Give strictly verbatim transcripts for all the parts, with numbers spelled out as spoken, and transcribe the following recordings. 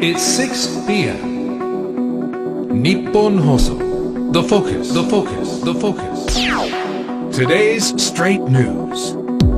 It's six p m Nippon Hoso. The focus, the focus, the focus. Today's straight news.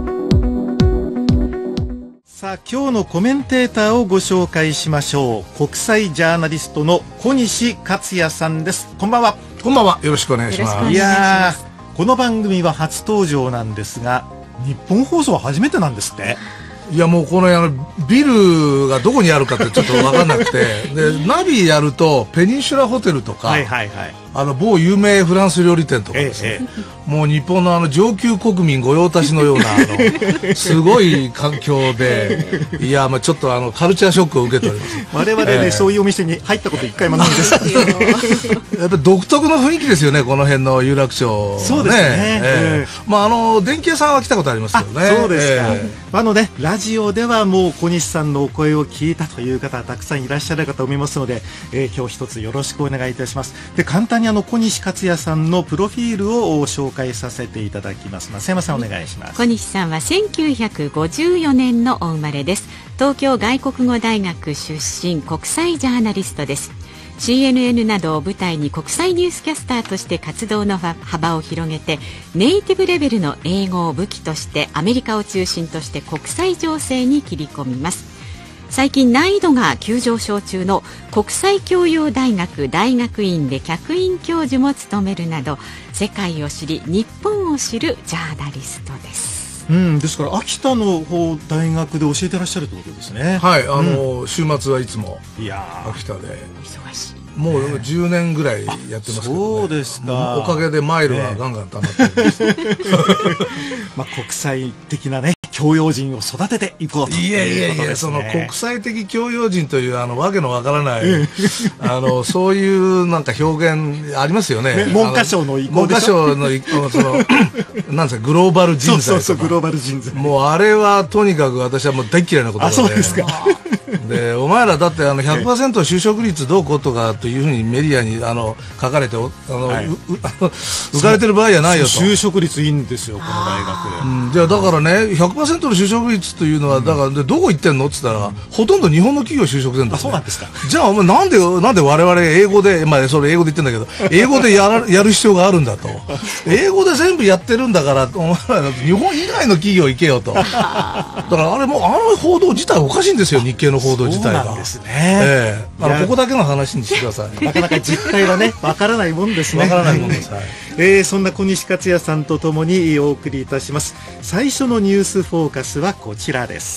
さあ、今日のコメンテーターをご紹介しましょう。国際ジャーナリストの小西克也さんです。こんばんは。 こんばんは。よろしくお願いします。 いやー、この番組は初登場なんですが、日本放送は初めてなんですって。 いやもうこのあのビルがどこにあるかってちょっと分かんなくてでナビやるとペニンシュラホテルとか、はいはいはい、あの某有名フランス料理店とかですね、ええ、もう日本のあの上級国民御用達のようなあのすごい環境でいやまあちょっとあのカルチャーショックを受けております。 我々ね、えー、そういうお店に入ったこと一回もないんですやっぱり独特の雰囲気ですよね、この辺の有楽町、ね、 そうですね、 えー、まああの電気屋さんは来たことありますけどね。 そうですか、えー、あのねラジオではもう小西さんのお声を聞いたという方はたくさんいらっしゃるかと思いますので、えー、今日一つよろしくお願いいたします。で簡単にあの小西克也さんのプロフィールを紹介させていただきます。増山さんお願いします。 小西さんはせんきゅうひゃくごじゅうよねんのお生まれです。東京外国語大学出身、国際ジャーナリストです。 シーエヌエヌ などを舞台に国際ニュースキャスターとして活動の幅を広げて、ネイティブレベルの英語を武器としてアメリカを中心として国際情勢に切り込みます。最近難易度が急上昇中の国際教養大学大学院で客員教授も務めるなど、世界を知り日本を知るジャーナリストです。 うん、ですから秋田の方大学で教えてらっしゃるということですね。 はい、あの、うん、週末はいつも秋田で忙しい。 もうじゅうねんぐらいやってますけど、ね、 そうですか。 おかげでマイルがガンガン溜まってるんです、ねまあ、国際的なね教養人を育てていこうということですね。いやいやいや、 その国際的教養人というあのわけのわからないあのそういうなんか表現ありますよね。 ね、文科省の意向でしょ。 文科省の意向そのなんですか、グローバル人材とか。 そうそうそう、グローバル人材。 もうあれはとにかく私はもう大嫌いなことで。 あ、そうですか。 でお前らだってあの ひゃくパーセント 就職率どうこうとかというふうにメディアにあの書かれてあの、はい、うう浮かれてる場合じゃないよと。 就職率いいんですよこの大学で。 うん、じゃあだからね ひゃくパーセント の就職率というのは、うん、だからでどこ行ってんのって言ったら、うん、ほとんど日本の企業就職してるんだ、ね。 あ、そうなんですか。 じゃあお前なんでなんで我々英語で、まあそれ英語で言ってんだけど英語でやらやる必要があるんだと。英語で全部やってるんだからお前ら日本以外の企業行けよと。だからあれもうあの報道自体おかしいんですよ、日経の報道自体が。 そうなんですね。ええー、あのここだけの話にしてください。 なかなか実態はねわからないもんですね。 わからないもんです。はい、 えー、そんな小西克也さんとともにお送りいたします。最初のニュースフォーカスはこちらです。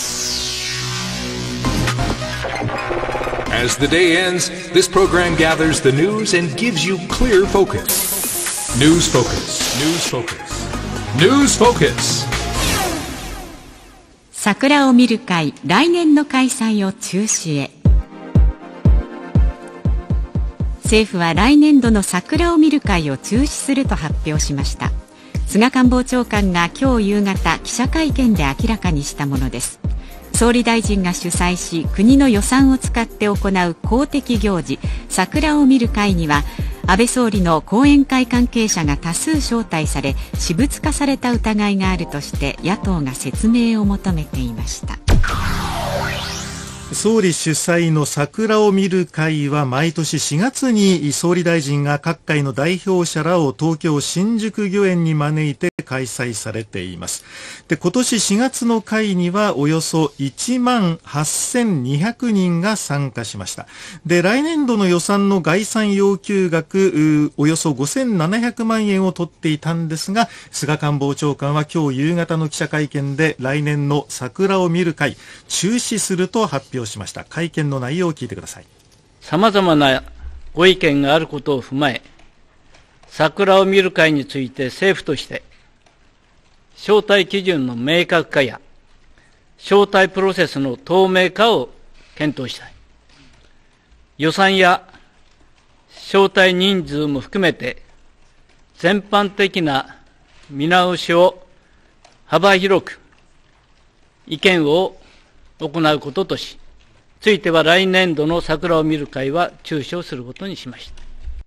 As the day ends, this program gathers the news and gives you clear focus. News focus. News focus. News focus. 桜を見る会、来年の開催を中止へ。政府は来年度の桜を見る会を中止すると発表しました。菅官房長官が今日夕方記者会見で明らかにしたものです。総理大臣が主催し国の予算を使って行う公的行事、桜を見る会には安倍総理の後援会関係者が多数招待され、私物化された疑いがあるとして野党が説明を求めていました。 総理主催の桜を見る会は毎年しがつに総理大臣が各界の代表者らを東京新宿御苑に招いて開催されています。で、今年しがつの会にはおよそいちまんはっせんにひゃくにんが参加しました。で、来年度の予算の概算要求額およそごせんななひゃくまんえんを取っていたんですが、菅官房長官は今日夕方の記者会見で来年の桜を見る会中止すると発表しました。会見の内容を聞いてください。 さまざまなご意見があることを踏まえ、桜を見る会について政府として招待基準の明確化や招待プロセスの透明化を検討したい。予算や招待人数も含めて全般的な見直しを幅広く意見を行うこととし、ついては来年度の桜を見る会は中止をすることにしました。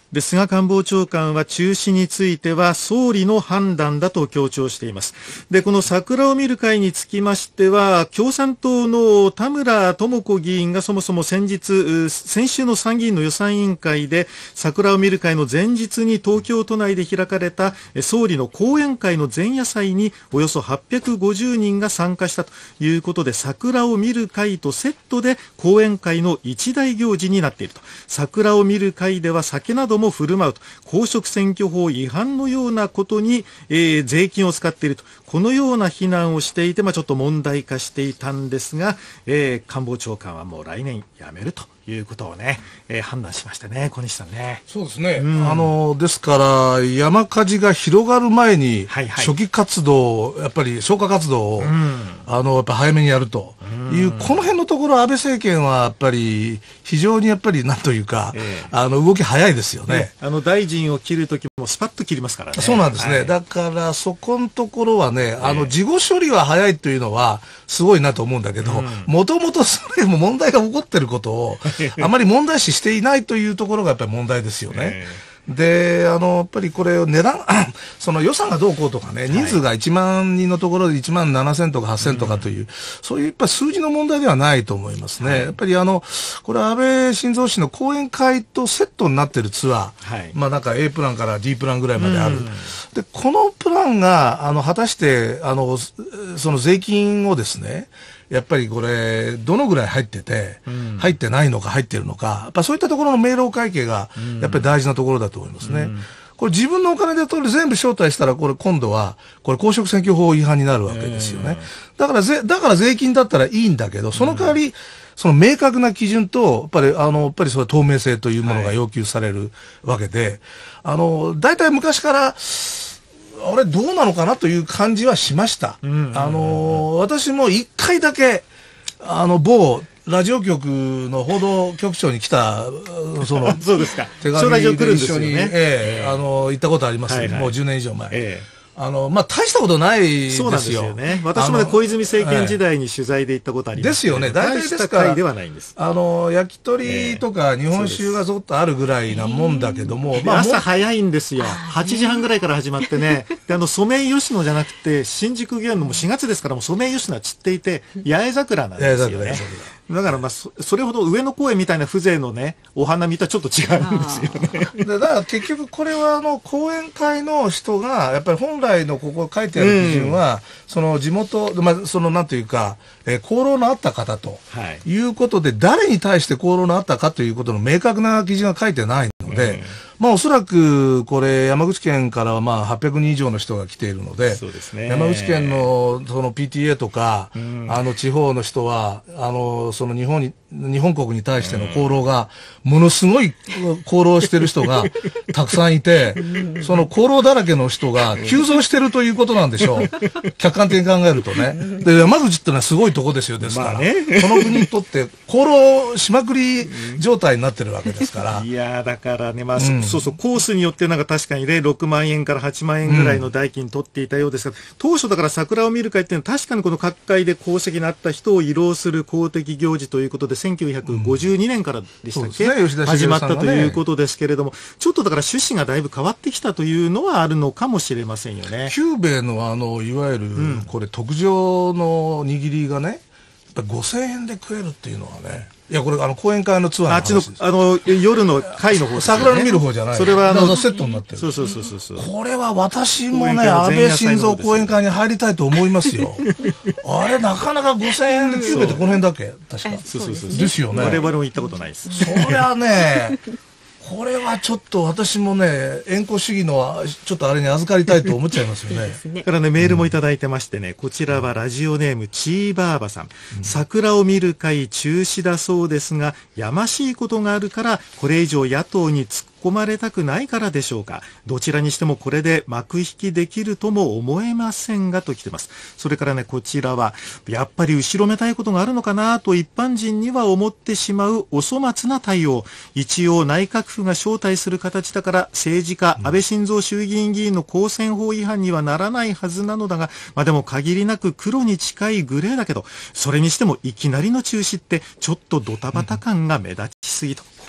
で、菅官房長官は中止については総理の判断だと強調しています。で、この桜を見る会につきましては、共産党の田村智子議員がそもそも先日、先週の参議院の予算委員会で桜を見る会の前日に東京都内で開かれた総理の講演会の前夜祭におよそはっぴゃくごじゅうにんが参加したということで、桜を見る会とセットで講演会の一大行事になっていると。桜を見る会では酒なども振る舞うと、公職選挙法違反のようなことに、えー、税金を使っていると、このような非難をしていて、まあ、ちょっと問題化していたんですが、えー、官房長官はもう来年辞めるということをね、えー、判断しましたね、小西さんね。 そうですね、うん、あのですから山火事が広がる前に初期活動、はいはい、やっぱり消火活動を、うん、あのやっぱ早めにやるという、うん、この辺のところ安倍政権はやっぱり非常にやっぱりなんというか、えー、あの動き早いですよね。ね、 あの大臣を切るときもスパッと切りますからね。 そうなんですね、はい、だからそこのところはね、あの事後処理は早いというのはすごいなと思うんだけど、もともとそれも問題が起こっていることをあまり問題視していないというところがやっぱり問題ですよね。で、あのやっぱりこれを値段その予算がどうこうとかね、人数がいちまんにんのところでいちまんななせんとかはっせんとかという、うん、そういうやっぱ数字の問題ではないと思いますね。はい、やっぱりあのこれ安倍晋三氏の講演会とセットになっているツアー、はい、まあなんか A プランから D プランぐらいまである。うん、でこのプランがあの果たしてあのその税金をですね、やっぱりこれどのぐらい入ってて、うん、入ってないのか入ってるのか、やっぱそういったところの明朗会計がやっぱり大事なところだと思いますね。うん、これ自分のお金で取る全部招待したら、これ今度はこれ公職選挙法違反になるわけですよね。だからぜだから税金だったらいいんだけど、その代わり、うん、その明確な基準とやっぱりあのやっぱりそれ透明性というものが要求されるわけで、はい、あの大体昔からあれどうなのかなという感じはしました。あの私も一回だけあの某ラジオ局の報道局長に来たそのそうですか、 手紙で一緒に、ねえー、あの行ったことあります、はいはい、もうじゅうねん以上前。えーあの、まあ、大したことないですよ。そうなんですよね。私もね、小泉政権時代に取材で行ったことあります、 ですよね。大体ですから、ではないんです。あの、焼き鳥とか日本酒がぞっとあるぐらいなもんだけども、 えー、まあ、朝早いんですよ。はちじはんぐらいから始まってね。で、あの、ソメイヨシノじゃなくて、新宿御苑のもうしがつですから、もうソメイヨシノは散っていて、八重桜なんですよね。だからまあ そ, それほど上野公園みたいな風情のねお花見とはちょっと違うんですよね。 だから結局これはあの講演会の人がやっぱり本来のここ書いてある基準は、うん、その地元、まあ、そのなんというか、えー、功労のあった方と、はい、いうことで誰に対して功労のあったかということの明確な基準が書いてないので、うん、まあおそらくこれ山口県からはまあはっぴゃくにん以上の人が来ているので、そうですね、山口県のその ピーティーエー とか、うん、あの地方の人はあのその日本に日本国に対しての功労がものすごい功労してる人がたくさんいて、その功労だらけの人が急増してるということなんでしょう。客観的に考えるとね。で山口ってのはすごいとこですよ。ですから、まあね、この国にとって功労しまくり状態になってるわけですから。 いやだからね、まあ、うん、そうそうコースによってなんか確かにねろくまんえんからはちまんえんぐらいの代金取っていたようですが、うん、当初だから桜を見る会っていうのは確かにこの各界で功績のあった人を慰労する公的行事ということでせんきゅうひゃくごじゅうにねんからでしたっけ、うんね、始まったということですけれども、ちょっとだから趣旨がだいぶ変わってきたというのはあるのかもしれませんよね。 久兵衛のあのいわゆる、うん、これ特上の握りがねやっぱごせんえんで食えるっていうのはね、いやこれあの講演会のツアーの話です。 あっちのあの夜の会の方です、ね、 桜の見る方じゃない。それはあのセットになってる。 そうそうそうそうそう。 これは私もね安倍晋三講演会に入りたいと思いますよ。あれなかなかごせんえんで久兵衛ってこの辺だっけ確か。 そうそうそうですよね。 我々も行ったことないです。 そりゃね。これはちょっと私もね縁故主義のちょっとあれに預かりたいと思っちゃいますよね。 それからねメールもいただいてましてね、うん、こちらはラジオネームチーバーバさん、うん、桜を見る会中止だそうですがやましいことがあるからこれ以上野党に突っ込まれたくないからでしょうか。どちらにしてもこれで幕引きできるとも思えませんがと来てます。それからねこちらはやっぱり後ろめたいことがあるのかなと一般人には思ってしまうお粗末な対応。一応内閣府が招待する形だから政治家、うん、安倍晋三衆議院議員の公選法違反にはならないはずなのだが、まあ、でも限りなく黒に近いグレーだけどそれにしてもいきなりの中止ってちょっとドタバタ感が目立ちすぎと、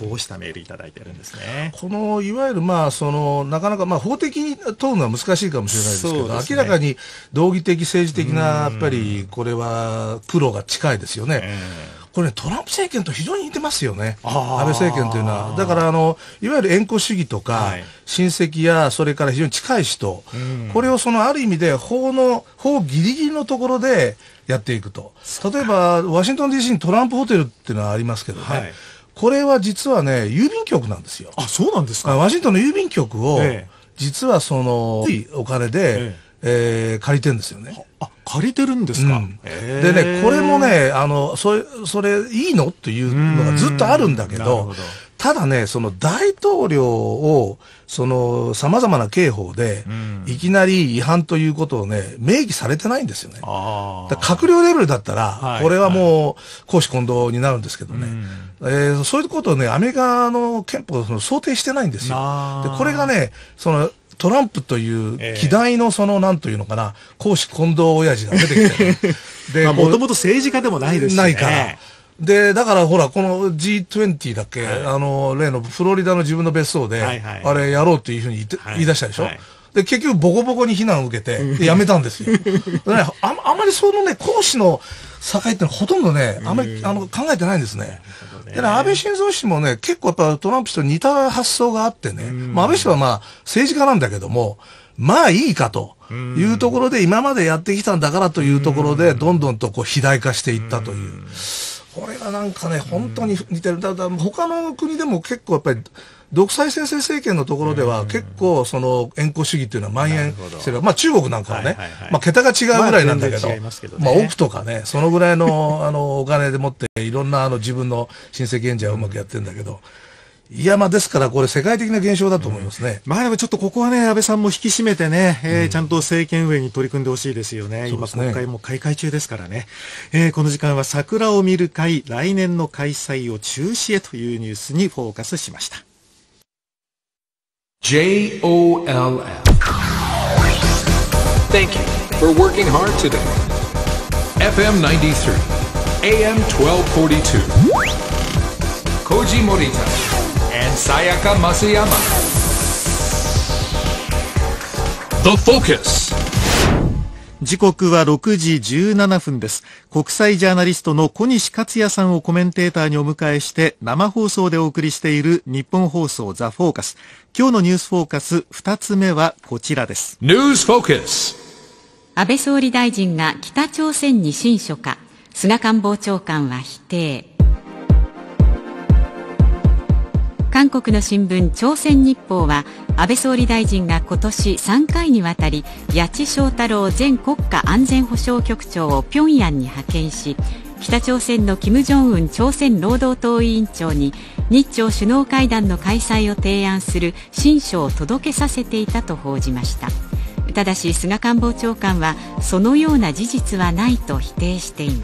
こうしたメールいただいてるんですね。 このいわゆるまあそのなかなかまあ法的に問うのは難しいかもしれないですけど、ね、明らかに道義的政治的なやっぱりこれは苦労が近いですよね。これね、トランプ政権と非常に似てますよね。安倍政権というのは。だからあの、いわゆる縁故主義とか、はい、親戚やそれから非常に近い人、これをそのある意味で法の、法ギリギリのところでやっていくと。例えば、ワシントン ディーシー にトランプホテルっていうのはありますけどね。はい、これは実はね、郵便局なんですよ。 あ、そうなんですか。 ワシントンの郵便局を、ええ、実はその、お金で、えええー、借りてるんですよね。 あ、借りてるんですか。うん、 でね、これもね、あの、それ、それいいのっていうのがずっとあるんだけど、どただね、その大統領を、その様々な刑法で、いきなり違反ということをね、明記されてないんですよね。あだ閣僚レベルだったら、はい、これはもう公私混同になるんですけどね、えー、そういうことをね、アメリカの憲法を想定してないんですよ。で、これがね、その、トランプという希代のその、なんというのかな、公私混同親父が出てきて、ね、 で、もともと政治家でもないですしね。 ないから。で、だからほら、この ジーにじゅう だっけ、はい、あの、例のフロリダの自分の別荘で、はいはい、あれやろうっていうふうに言って、はい、言い出したでしょ、はい、で、結局ボコボコに非難を受けて、辞めたんですよ。ね、あ, あまりそのね、公私の境ってのはほとんどね、あまりあの考えてないんですね。でね、安倍晋三氏もね、結構やっぱトランプ氏と似た発想があってね、まあ、安倍氏はまあ政治家なんだけども、まあいいかというところで、今までやってきたんだからというところで、どんどんとこう肥大化していったという。これがなんかね、本当に似てる。だから他の国でも結構やっぱり、独裁専制政権のところでは結構その縁故主義っていうのは蔓延してる。まあ中国なんかはね、はいはいはい、まあ桁が違うぐらいなんだけど、まあ、けどね、まあ億とかね、そのぐらいのあのお金でもっていろんなあの自分の親戚縁者をうまくやってるんだけど、いやまあですからこれ世界的な現象だと思いますね。 うん、まあでもちょっとここはね、安倍さんも引き締めてね、えーうん、ちゃんと政権運営に取り組んでほしいですよね。今国会も開会中ですからね。えー、この時間は桜を見る会、来年の開催を中止へというニュースにフォーカスしました。 ジェイオーエルエフ Thank you for working hard today. エフエムナインティースリー エーエムじゅうにフォーティーツー Koji Morita and Sayaka Masayama. The Focus. 時刻はろくじじゅうななふんです。国際ジャーナリストの小西克也さんをコメンテーターにお迎えして生放送でお送りしている日本放送ザ・フォーカス。今日のニュースフォーカスふたつめはこちらです。 ニュースフォーカス。 安倍総理大臣が北朝鮮に親書か、菅官房長官は否定。韓国の新聞朝鮮日報は安倍総理大臣が今年さんかいにわたり谷地正太郎前国家安全保障局長を平壌に派遣し、北朝鮮の金正恩朝鮮労働党委員長に日朝首脳会談の開催を提案する親書を届けさせていたと報じました。ただし菅官房長官はそのような事実はないと否定しています。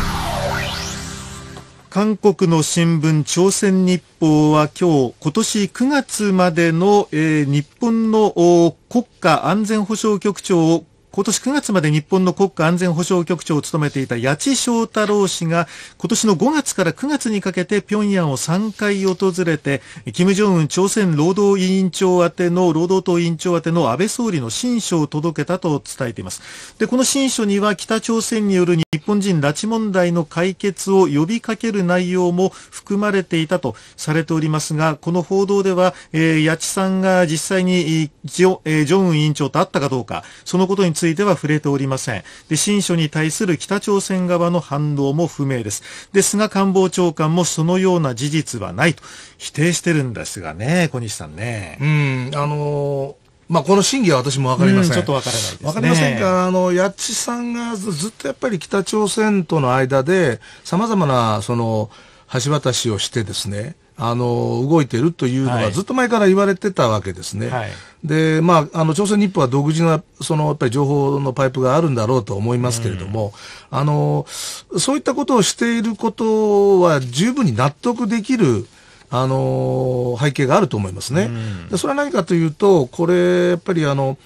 韓国の新聞朝鮮日報は今日、今年くがつまでの、えー、日本の国家安全保障局長を今年くがつまで日本の国家安全保障局長を務めていた谷地正太郎氏が今年のごがつからくがつにかけて平壌をさんかい訪れて、金正恩朝鮮労働委員長宛ての労働党委員長宛ての安倍総理の親書を届けたと伝えています。で、この親書には北朝鮮による日本人拉致問題の解決を呼びかける内容も含まれていたとされておりますが、この報道では、えー、谷地さんが実際にジョ、えー、ジョンウン委員長と会ったかどうか、そのことについてついては触れておりません。で、親書に対する北朝鮮側の反応も不明です。で、菅官房長官もそのような事実はないと否定してるんですがね、小西さんね。 うん、あのーまあ、この真偽は私もわかりません。 ちょっとわからないですね。 わかりませんが、あの、谷地さんがず、ずっとやっぱり北朝鮮との間で、様々な、その、橋渡しをしてですね、あの、動いているというのがずっと前から言われてたわけですね。はい、で、まあ、あの、朝鮮日報は独自な、その、やっぱり情報のパイプがあるんだろうと思いますけれども、うん、あの、そういったことをしていることは十分に納得できる、あの、背景があると思いますね。うん、でそれは何かというと、これ、やっぱりあの、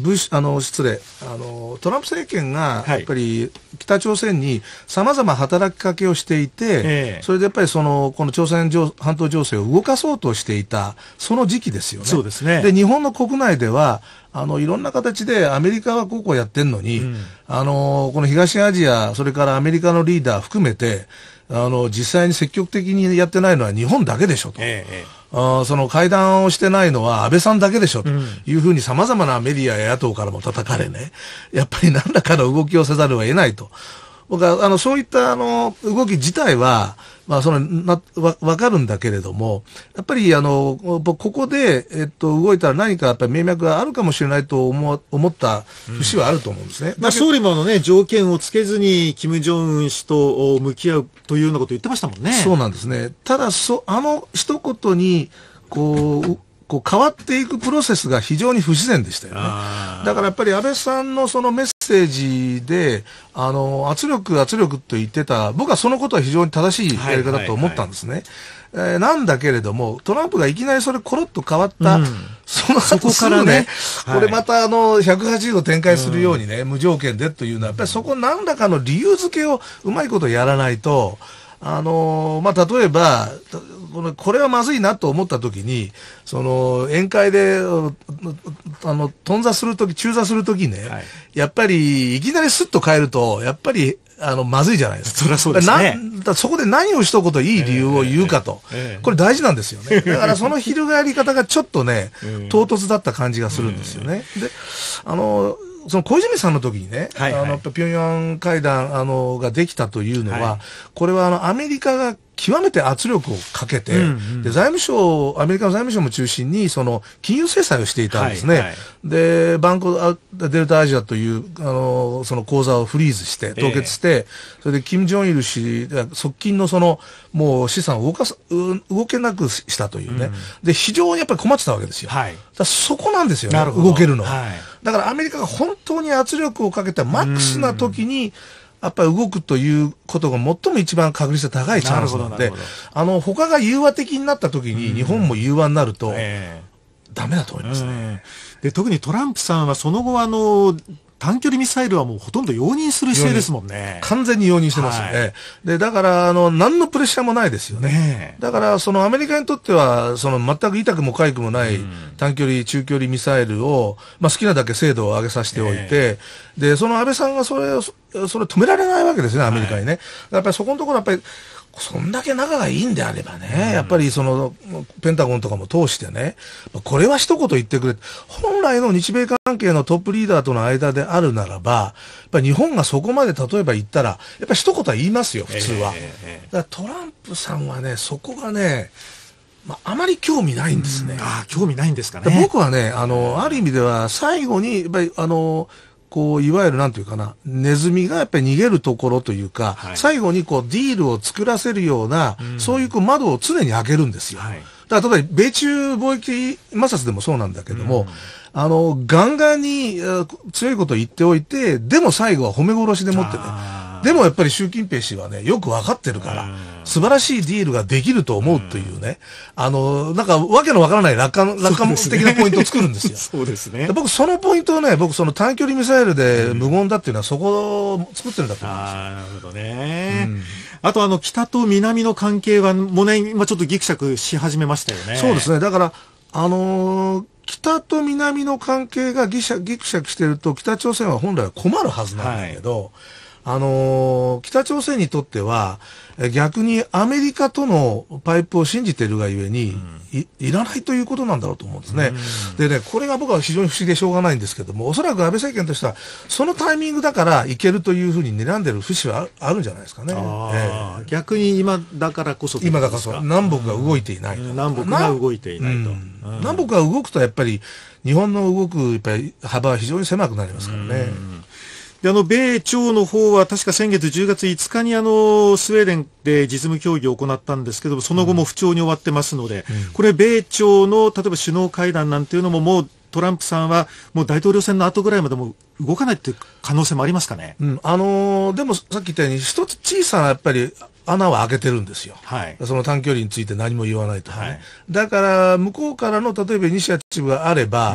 ブッシュ、あの、失礼、あの、トランプ政権が、やっぱり、北朝鮮に様々働きかけをしていて、はい、それでやっぱりその、この朝鮮半島情勢を動かそうとしていた、その時期ですよね。 そうですね。 で、日本の国内では、あの、いろんな形でアメリカはこうこうやってんのに、うん、あの、この東アジア、それからアメリカのリーダー含めて、あの、実際に積極的にやってないのは日本だけでしょと。ええ、あその会談をしてないのは安倍さんだけでしょというふうに様々なメディアや野党からも叩かれね、やっぱり何らかの動きをせざるを得ないと。僕は、あの、そういったあの、動き自体は、まあ、その、な、わ、わかるんだけれども、やっぱりあの、ここで、えっと、動いたら何かやっぱり名脈があるかもしれないと思、思った節はあると思うんですね。 うん、まあ、総理もあのね、条件をつけずに、金正恩氏と向き合うというようなことを言ってましたもんね。 そうなんですね。ただ、そ、あの一言に、こう、こう変わっていくプロセスが非常に不自然でしたよね。だからやっぱり安倍さんのそのメッセージで、あの、圧力、圧力と言ってた、僕はそのことは非常に正しいやり方だと思ったんですね。はいはいはい、えー、なんだけれども、トランプがいきなりそれコロッと変わった、うん、その後すぐね、はい、これまたあの、ひゃくはちじゅうど展開するようにね、うん、無条件でというのは、やっぱりそこ何らかの理由付けをうまいことやらないと、あのー、まあ、例えば、これ、これはまずいなと思ったときに、その、宴会で、あの、頓挫するとき、中座するときね、はい、やっぱり、いきなりスッと変えると、やっぱり、あの、まずいじゃないですか。 そりゃそうですね。 な、そこで何を一言いい理由を言うかと。えーえー、これ大事なんですよね。だからその翻り方がちょっとね、唐突だった感じがするんですよね。で、あの、その小泉さんの時にね、はいはい、あの、平壌会談、あの、ができたというのは、はい、これはあの、アメリカが極めて圧力をかけて、うんうん、で、財務省、アメリカの財務省も中心に、その、金融制裁をしていたんですね。はいはい、で、バンコデルタアジアという、あの、その口座をフリーズして、凍結して、えー、それで、金正日氏、側近のその、もう資産を動かす、動けなくしたというね。うん、で、非常にやっぱり困ってたわけですよ。はい、だそこなんですよね、動けるのは。はい、だからアメリカが本当に圧力をかけたマックスな時に、やっぱり動くということが最も一番確率が高いチャンスなので、あの、他が融和的になった時に日本も融和になると、ダメだと思いますね。 で、特にトランプさんはその後あの、短距離ミサイルはもうほとんど容認する姿勢ですもんね。 完全に容認してますよね。はい、で、だから、あの、何のプレッシャーもないですよね。ねだから、そのアメリカにとっては、その全く痛くも痒くもない短距離、中距離ミサイルを、まあ好きなだけ精度を上げさせておいて、で、その安倍さんがそれを、それ止められないわけですね、アメリカにね。はい、やっぱりそこのところやっぱり、そんだけ仲がいいんであればね、うん、やっぱりその、ペンタゴンとかも通してね、これは一言言ってくれ。本来の日米関係のトップリーダーとの間であるならば、やっぱり日本がそこまで例えば言ったら、やっぱり一言は言いますよ、普通は。えー、だからトランプさんはね、そこがね、まあ、あまり興味ないんですね。 ああ、興味ないんですかね。 僕はね、あの、ある意味では最後に、やっぱりあの、こう、いわゆるなんていうかな、ネズミがやっぱり逃げるところというか、はい、最後にこう、ディールを作らせるような、うん、そういうこう窓を常に開けるんですよ。はい、だから例えば、米中貿易摩擦でもそうなんだけども、うん、あの、ガンガンに強いことを言っておいて、でも最後は褒め殺しでもってね、でもやっぱり習近平氏はね、よくわかってるから、素晴らしいディールができると思うというね、あの、なんかわけのわからない楽観、楽観的なポイントを作るんですよ。 そうですね。 僕そのポイントをね、僕その短距離ミサイルで無言だっていうのはそこを作ってるんだと思うんですよ。 ああ、なるほどね。うん、あとあの、北と南の関係はもうね、今ちょっとギクシャクし始めましたよね。 そうですね。だから、あのー、北と南の関係がギシャギクシャクしてると、北朝鮮は本来は困るはずなんだけど、はい、あのー、北朝鮮にとっては、逆にアメリカとのパイプを信じているがゆえに、うん、い、いらないということなんだろうと思うんですね。うん、でね、これが僕は非常に不思議でしょうがないんですけども、おそらく安倍政権としては、そのタイミングだからいけるというふうに睨んでる節はあるんじゃないですかね。 あえー、逆に今だからこそ今だからこそ、南北が動いていないと。 うん、南北が動いていないと。うんうん、南北が動くとやっぱり、日本の動くやっぱり幅は非常に狭くなりますからね。うんで、あの、米朝の方は確か先月じゅうがついつかにあの、スウェーデンで実務協議を行ったんですけども、その後も不調に終わってますので、うん、これ米朝の例えば首脳会談なんていうのももうトランプさんはもう大統領選の後ぐらいまでも動かないっていう可能性もありますかね。 うん、あのー、でもさっき言ったように一つ小さなやっぱり穴は開けてるんですよ。はい。その短距離について何も言わないとかね。はい、だから、向こうからの、例えばイニシアチブがあれば、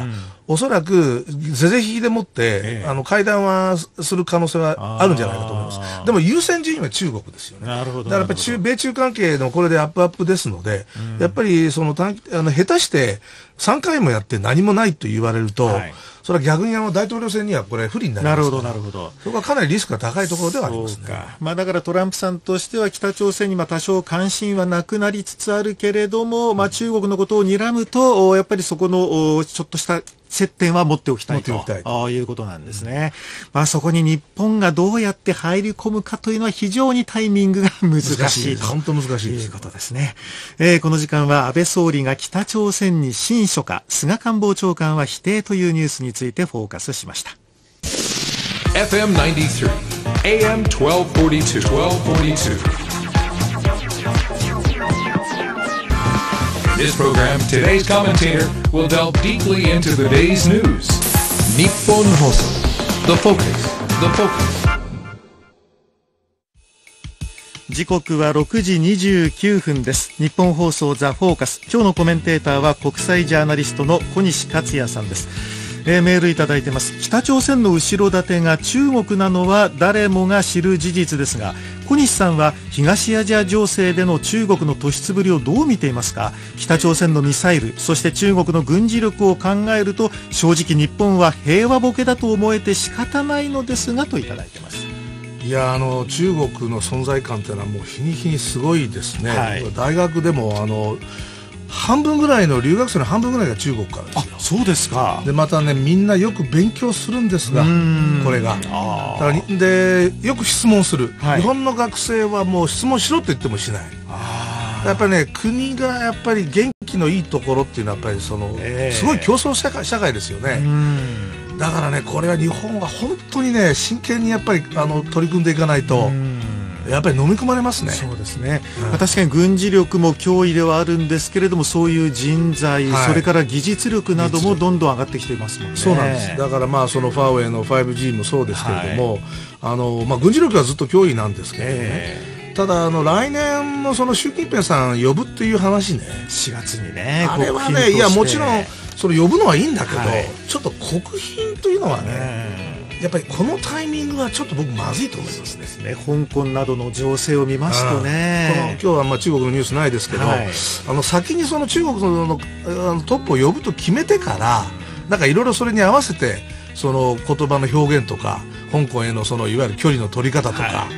おそらく是々非々でもって、ええ、あの会談はする可能性はあるんじゃないかと思います。でも優先順位は中国ですよね。 なるほど。 だからやっぱり中米中関係のこれでアップアップですので、うん、やっぱりその短あの下手してさんかいもやって何もないと言われると、はい、それは逆にあの大統領選にはこれ不利になりますから。なるほどなるほど。そこはかなりリスクが高いところではありますね。そうか。 まあだからトランプさんとしては北朝鮮にまあ多少関心はなくなりつつあるけれども、まあ中国のことを睨むとやっぱりそこのちょっとした接点は持っておきたいということなんですね。うん、まあそこに日本がどうやって入り込むかというのは非常にタイミングが難しいと本当難しいです。 いうことですね。えー、この時間は安倍総理が北朝鮮に親書か、菅官房長官は否定というニュースについてフォーカスしました。 エフエムナインティースリー、エーエムじゅうによんじゅうに、じゅうによんじゅうに。This program, today's commentator, will delve deeply into the day's news. Nippon Hoso, The Focus, The Focus. 時刻はろくじにじゅうきゅうふんです。日本放送ザ・フォーカス。今日のコメンテーターは国際ジャーナリストの小西克也さんです。えー、メールいただいてます。北朝鮮の後ろ盾が中国なのは誰もが知る事実ですが、小西さんは東アジア情勢での中国の突出ぶりをどう見ていますか。北朝鮮のミサイル、そして中国の軍事力を考えると正直日本は平和ボケだと思えて仕方ないのですが、といただいてます。 いや、あの中国の存在感というのはもう日に日にすごいですね。はい、大学でもあの半分ぐらいの留学生の半分ぐらいが中国からですよ。 あ、そうですか。 でまたね、みんなよく勉強するんですが、これがだからでよく質問する、はい、日本の学生はもう質問しろって言ってもしない。あ、やっぱりね、国がやっぱり元気のいいところっていうのはやっぱりその、えー、すごい競争社会、社会ですよね。だからね、これは日本は本当にね、真剣にやっぱりあの取り組んでいかないとやっぱり飲み込まれますね。 そうですね、うん、まあ、確かに軍事力も脅威ではあるんですけれども、そういう人材、はい、それから技術力などもどんどん上がってきていますもんね。 そうなんです。だからまあそのファーウェイの ファイブジー もそうですけれども、はい、あのまあ、軍事力はずっと脅威なんですけどね、えー、ただあの来年のその習近平さん呼ぶっていう話ね、 しがつにね、 あれはね、いやもちろんそれ呼ぶのはいいんだけど、はい、ちょっと国賓というのはね、やっぱりこのタイミングはちょっと僕まずいと思いますね。 ですね、香港などの情勢を見ますとね、 この今日はまあ中国のニュースないですけど、はい、あの先にその中国のトップを呼ぶと決めてから、なんかいろいろそれに合わせてその言葉の表現とか香港へのそのいわゆる距離の取り方とか、はい、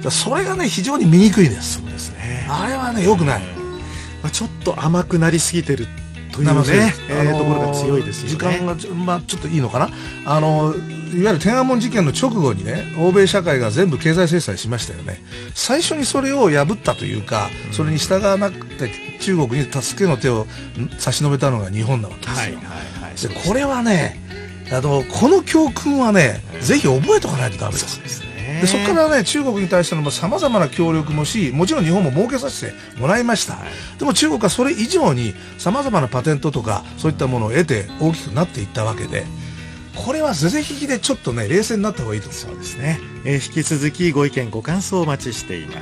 それがね非常に見にくいです。 そうですね、 あれはね良くない、 まあ、ちょっと甘くなりすぎてるというね、えー、ところが強いですよね。 時間が、まあ、ちょっといいのかな、あのいわゆる天安門事件の直後にね、欧米社会が全部経済制裁しましたよね。最初にそれを破ったというか、うん、それに従わなくて中国に助けの手を差し伸べたのが日本なわけですよ。はいはいはい、でこれはね、あのこの教訓はね、うん、ぜひ覚えておかないとダメです。そうですね。でそこからね、中国に対してのさまざまな協力もし、もちろん日本も設けさせてもらいました、はい、でも中国はそれ以上にさまざまなパテントとかそういったものを得て大きくなっていったわけで、これは是々非々でちょっとね冷静になった方がいいと思う。 そうですね、えー、引き続きご意見ご感想お待ちしています。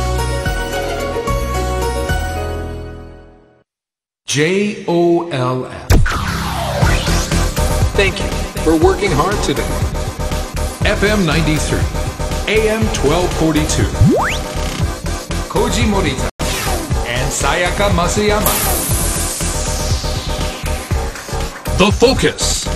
ジェイオーエルエフ Thank you for working hard today. エフエムナインティースリー エーエムじゅうによんじゅうに Koji Morita and Sayaka Masuyama. The Focus.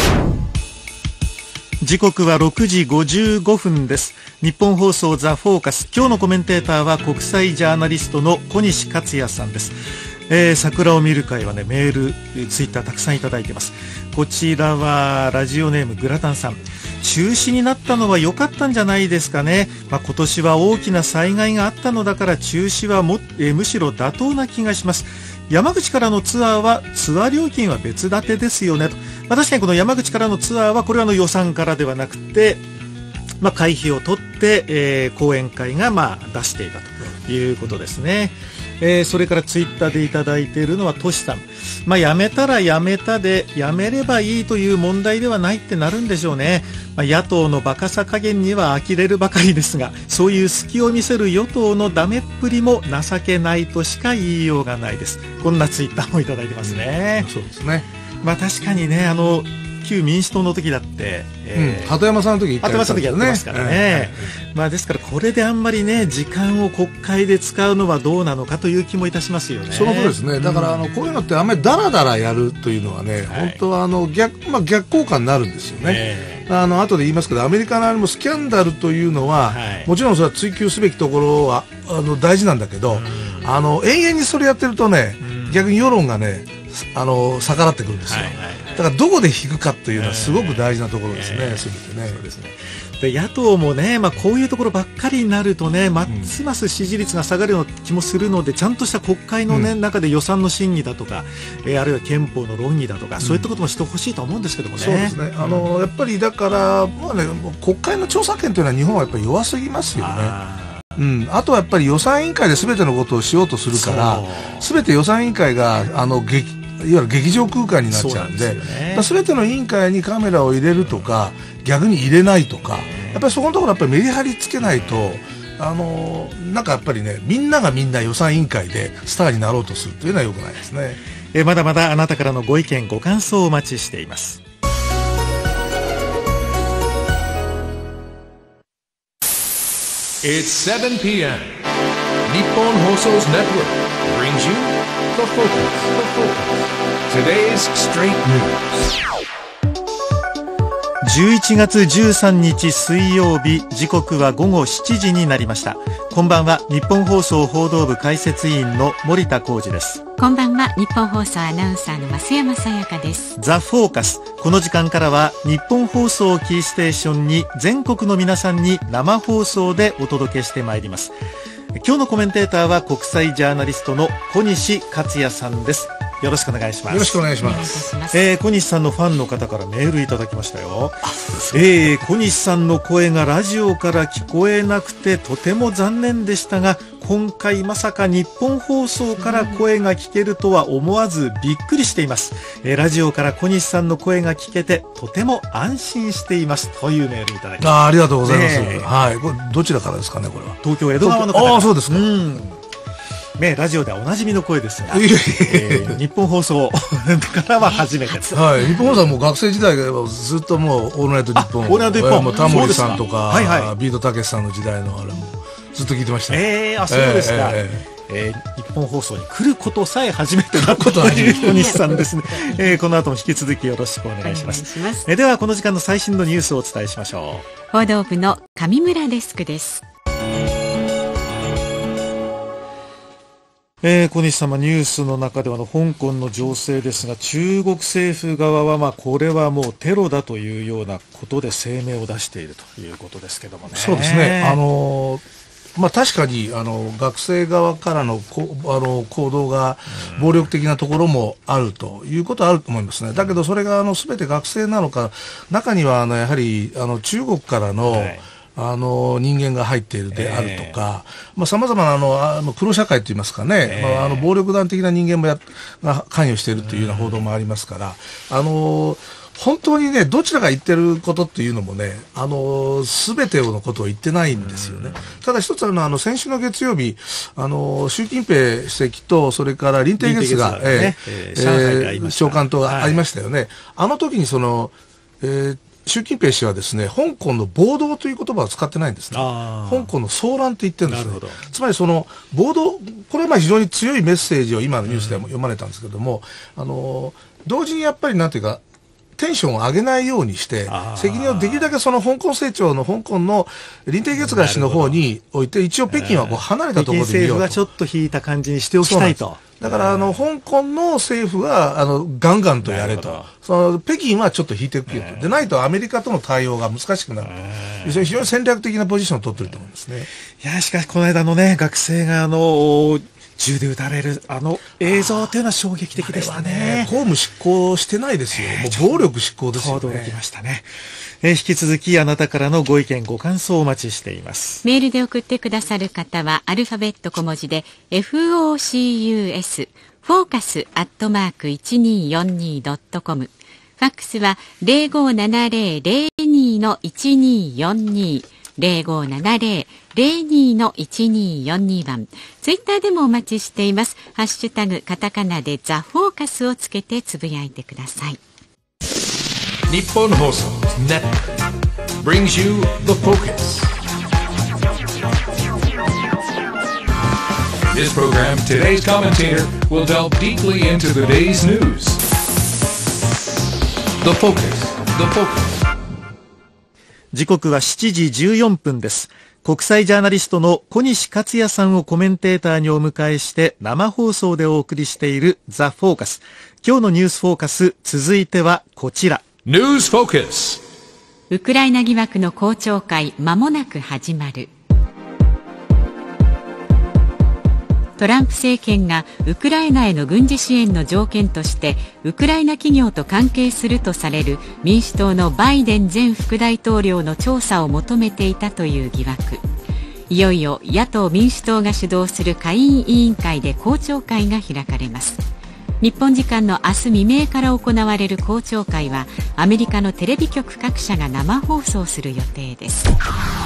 時刻はろくじごじゅうごふんです。日本放送ザ・フォーカス。今日のコメンテーターは国際ジャーナリストの小西克也さんです。えー、桜を見る会はね、メール、ツイッターたくさんいただいています。こちらはラジオネームグラタンさん。中止になったのは良かったんじゃないですかね。まあ、今年は大きな災害があったのだから中止はも、えー、むしろ妥当な気がします。山口からのツアーはツアー料金は別立てですよねと。まあ、確かにこの山口からのツアーはこれはの予算からではなくて、まあ、会費を取って、えー、講演会がまあ出していたということですね。えー、それからツイッターでいただいているのはトシさん。まあ、やめたらやめたでやめればいいという問題ではないってなるんでしょうね。まあ、野党のバカさ加減には呆れるばかりですが、そういう隙を見せる与党のダメっぷりも情けないとしか言いようがないです。こんなツイッターもいただいてますね。 うん、そうですね。 まあ確かにね、あの旧民主党の時だって、 えーうん、鳩山さんの時鳩山さんの時やってますからね、うん、まあですからこれであんまりね時間を国会で使うのはどうなのかという気もいたしますよね。 そのことですね。だからあのこういうのってあんまりダラダラやるというのはね、はい、本当はあの 逆、まあ、逆効果になるんですよね、えー、あの後で言いますけどアメリカのあれもスキャンダルというのは、はい、もちろんそれは追及すべきところはあの大事なんだけど、うん、あの永遠にそれやってるとね、うん、逆に世論がねあの逆らってくるんですよ、はいはい、だからどこで引くかというのはすごく大事なところですね、えー、全てね。そうですね。 で野党もね、まあ、こういうところばっかりになるとねますます支持率が下がるような気もするので、ちゃんとした国会の、ねうん、中で予算の審議だとか、えー、あるいは憲法の論議だとか、うん、そういったこともしてほしいと思うんですけどもね。 そうですね。あの、うん、やっぱりだから、まあね、国会の調査権というのは日本はやっぱり弱すぎますよね。うん、あとはやっぱり予算委員会で全てのことをしようとするから全て予算委員会があの劇いわゆる劇場空間になっちゃうんで、すべての委員会にカメラを入れるとか逆に入れないとか、やっぱりそこのところやっぱりメリハリつけないと、あのなんかやっぱりねみんながみんな予算委員会でスターになろうとするというのは良くないですね。 えまだまだあなたからのご意見ご感想をお待ちしています。 It's seven p m 日本放送 Network brings you The Focus. The Focus. Today's Straight News. じゅういちがつじゅうさんにち水曜日、時刻はごごしちじになりました。こんばんは、日本放送報道部解説委員の森田浩二です。 こんばんは、日本放送アナウンサーの増山さやかです。 ザ・フォーカス。この時間からは日本放送をキーステーションに全国の皆さんに生放送でお届けしてまいります。今日のコメンテーターは国際ジャーナリストの小西克也さんです。よろしくお願いします。 よろしくお願いします。 えー、小西さんのファンの方からメールいただきましたよ。えー、小西さんの声がラジオから聞こえなくてとても残念でしたが、今回まさか日本放送から声が聞けるとは思わずびっくりしています。えー、ラジオから小西さんの声が聞けてとても安心していますというメールいただきました。 あ、ありがとうございます。ね、はい。これどちらからですかね、これは。 東京江戸川の方から。 ああ、そうですか。うん。 ね、ラジオではおなじみの声ですが、えー、日本放送からは初めてです。 はい、日本放送はもう学生時代からずっともうオールナイト日本、 オールナイト日本、 もうタモリさんとか、はいはい、ビートたけしさんの時代のあれもずっと聞いてました。 えー、あ、そうですか。えーえーえー、日本放送に来ることさえ初めてだことという小西さんですね。えー、この後も引き続きよろしくお願いします。ます。えー、ではこの時間の最新のニュースをお伝えしましょう。報道部の上村デスクです。 えー、小西様、ニュースの中ではの香港の情勢ですが、中国政府側はまあこれはもうテロだというようなことで声明を出しているということですけどもね。 そうですね。あのーまあ、確かにあの学生側からのこあの行動が暴力的なところもあるということはあると思いますね。だけどそれがあの全て学生なのか、中にはあのやはりあの中国からの、はい、あの人間が入っているであるとか、さまざ、まなあのあの黒社会といいますかね、えーまあ、あの暴力団的な人間もやが関与しているというような報道もありますから、あの本当にね、どちらが言ってることっていうのもね、あの全てのことを言ってないんですよね。ただ一つあるのは、あの先週の月曜日、あの習近平主席とそれから林鄭月が、ねえーえー、長官とありましたよね。はい、あの時にその、えー習近平氏はですね、香港の暴動という言葉を使ってないんですね。香港の騒乱って言ってるんですね。つまりその暴動、これはまあ非常に強いメッセージを今のニュースでも読まれたんですけども、うん、あの同時にやっぱりなんていうかテンションを上げないようにして責任をできるだけその香港政調の香港の林鄭月娥氏の方に置いて、一応北京はこう離れたところで見ようと。 北京政府がちょっと引いた感じにしておきたいと。 だからあの香港の政府はあのガンガンとやれと、その北京はちょっと引いていくと、でないとアメリカとの対応が難しくなる、非常に戦略的なポジションを取っていると思うんですね。 いやしかしこの間のね、学生があの銃で撃たれるあの映像というのは衝撃的でしたね。 公務執行してないですよ、もう暴力執行ですよね。 驚きましたね。えー、引き続きあなたからのご意見ご感想をお待ちしています。 メールで送ってくださる方はアルファベット小文字で フォーカス フォーカスアットマーク いちにーよんにードットコム、 ファックスは ゼロごーななゼロゼロにーのいちにーよんにー ゼロごーななゼゼロにー いちにーよんに 番。ツイッターでもお待ちしています。ハッシュタグカタカナでザ・フォーカスをつけてつぶやいてください。 日本放送ネット brings you the focus. This program, today's commentator will delve deeply into the day's news. The focus, the focus. 時刻はしちじじゅうよんぷんです。国際ジャーナリストの小西克也さんをコメンテーターにお迎えして生放送でお送りしているザ・フォーカス。今日のニュースフォーカス、続いてはこちら。 ニュースフォーカス。 ウクライナ疑惑の公聴会、間もなく始まる。トランプ政権がウクライナへの軍事支援の条件としてウクライナ企業と関係するとされる民主党のバイデン前副大統領の調査を求めていたという疑惑。いよいよ野党民主党が主導する下院委員会で公聴会が開かれます。日本時間の明日未明から行われる公聴会はアメリカのテレビ局各社が生放送する予定です。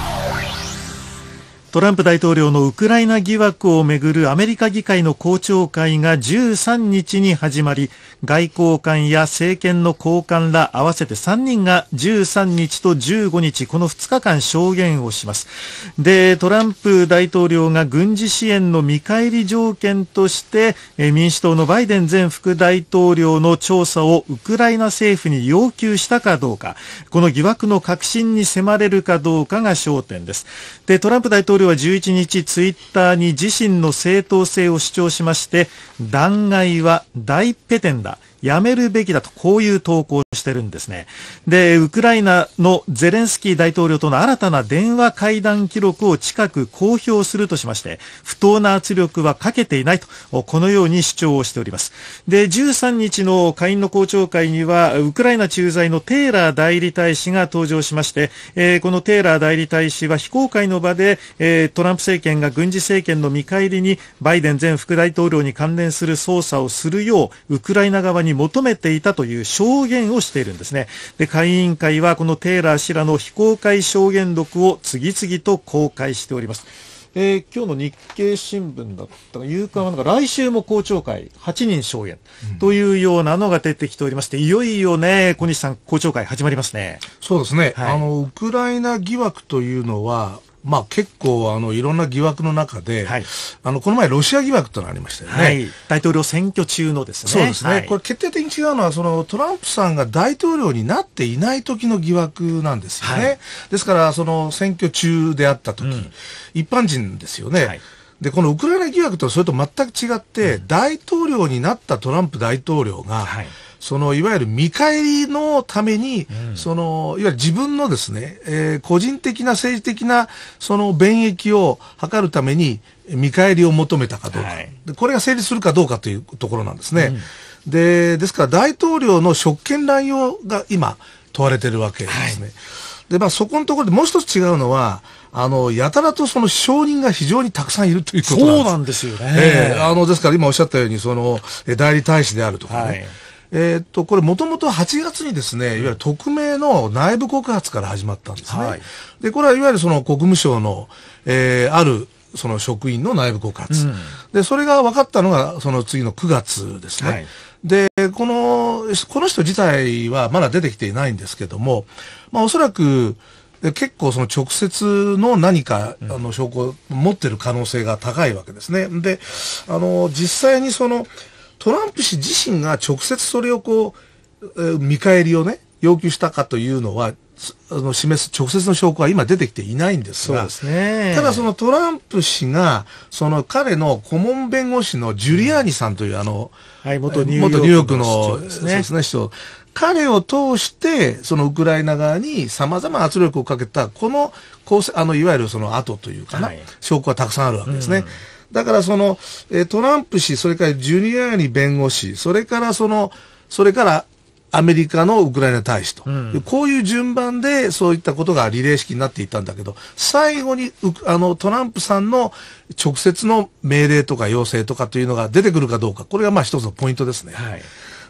トランプ大統領のウクライナ疑惑をめぐるアメリカ議会の公聴会がじゅうさんにちに始まり、外交官や政権の高官ら合わせてさんにんがじゅうさんにちとじゅうごにち、このふつかかん証言をします。で、トランプ大統領が軍事支援の見返り条件として民主党のバイデン前副大統領の調査をウクライナ政府に要求したかどうか、この疑惑の核心に迫れるかどうかが焦点です。で、トランプ大統領はじゅういちにちツイッターに自身の正当性を主張しまして、弾劾は大ペテンだ、やめるべきだと、こういう投稿をしてるんですね。で、ウクライナのゼレンスキー大統領との新たな電話会談記録を近く公表するとしまして、不当な圧力はかけていないと、このように主張をしております。で、じゅうさんにちの下院の公聴会にはウクライナ駐在のテイラー代理大使が登場しまして、えー、このテイラー代理大使は非公開の場で、えー、トランプ政権が軍事政権の見返りにバイデン前副大統領に関連する捜査をするようウクライナ側に求めていたという証言をしているんですね。で、下院委員会はこのテイラー氏らの非公開証言録を次々と公開しております。えー、今日の日経新聞だったか夕刊はなんか来週も公聴会はちにん証言というようなのが出てきておりまして、いよいよね、小西さん、公聴会始まりますね。 そうですね、 はい、 あのウクライナ疑惑というのはまあ、結構あのいろんな疑惑の中で、はい、あのこの前ロシア疑惑というのがありましたよね、はい、 大統領選挙中のですね。 そうですね、 はい、 これ決定的に違うのはそのトランプさんが大統領になっていない時の疑惑なんですよね、はい、ですからその選挙中であった時、うん、一般人ですよね、はい、でこのウクライナ疑惑とそれと全く違って、うん、大統領になったトランプ大統領が、はい、そのいわゆる見返りのために、うん、そのいわゆる自分のですね、えー、個人的な政治的なその便益を図るために見返りを求めたかどうか、はい、でこれが成立するかどうかというところなんですね、うん、でですから大統領の職権乱用が今問われているわけですね、はい、でまあ、そこのところでもう一つ違うのはあのやたらとその証人が非常にたくさんいるということなんです。 そうなんですよね、 えー、あのですから今おっしゃったようにその代理大使であるとかね、はい、えー、っと、これもともとはちがつにですね、いわゆる匿名の内部告発から始まったんですね。はい、で、これはいわゆるその国務省の、えー、あるその職員の内部告発。うん、で、それが分かったのがその次のくがつですね。はい、で、この、この人自体はまだ出てきていないんですけども、まあおそらく、結構その直接の何か、あの証拠を持っている可能性が高いわけですね。で、あの、実際にその、トランプ氏自身が直接それをこう、えー、見返りをね、要求したかというのは、あの示す直接の証拠は今出てきていないんですが、 そうですね、 ただそのトランプ氏が、その彼の顧問弁護士のジュリアーニさんという、あの、 はい、元ニューヨークの、そうですね、市長、彼を通して、そのウクライナ側に様々な圧力をかけた、この、あの、いわゆるその後というかな、はい、証拠はたくさんあるわけですね。うん、だからその、えー、トランプ氏、それからジュリアーニ弁護士、それからその、それからアメリカのウクライナ大使と、うん、こういう順番でそういったことがリレー式になっていったんだけど、最後にあのトランプさんの直接の命令とか要請とかというのが出てくるかどうか、これがまあ一つのポイントですね。はい、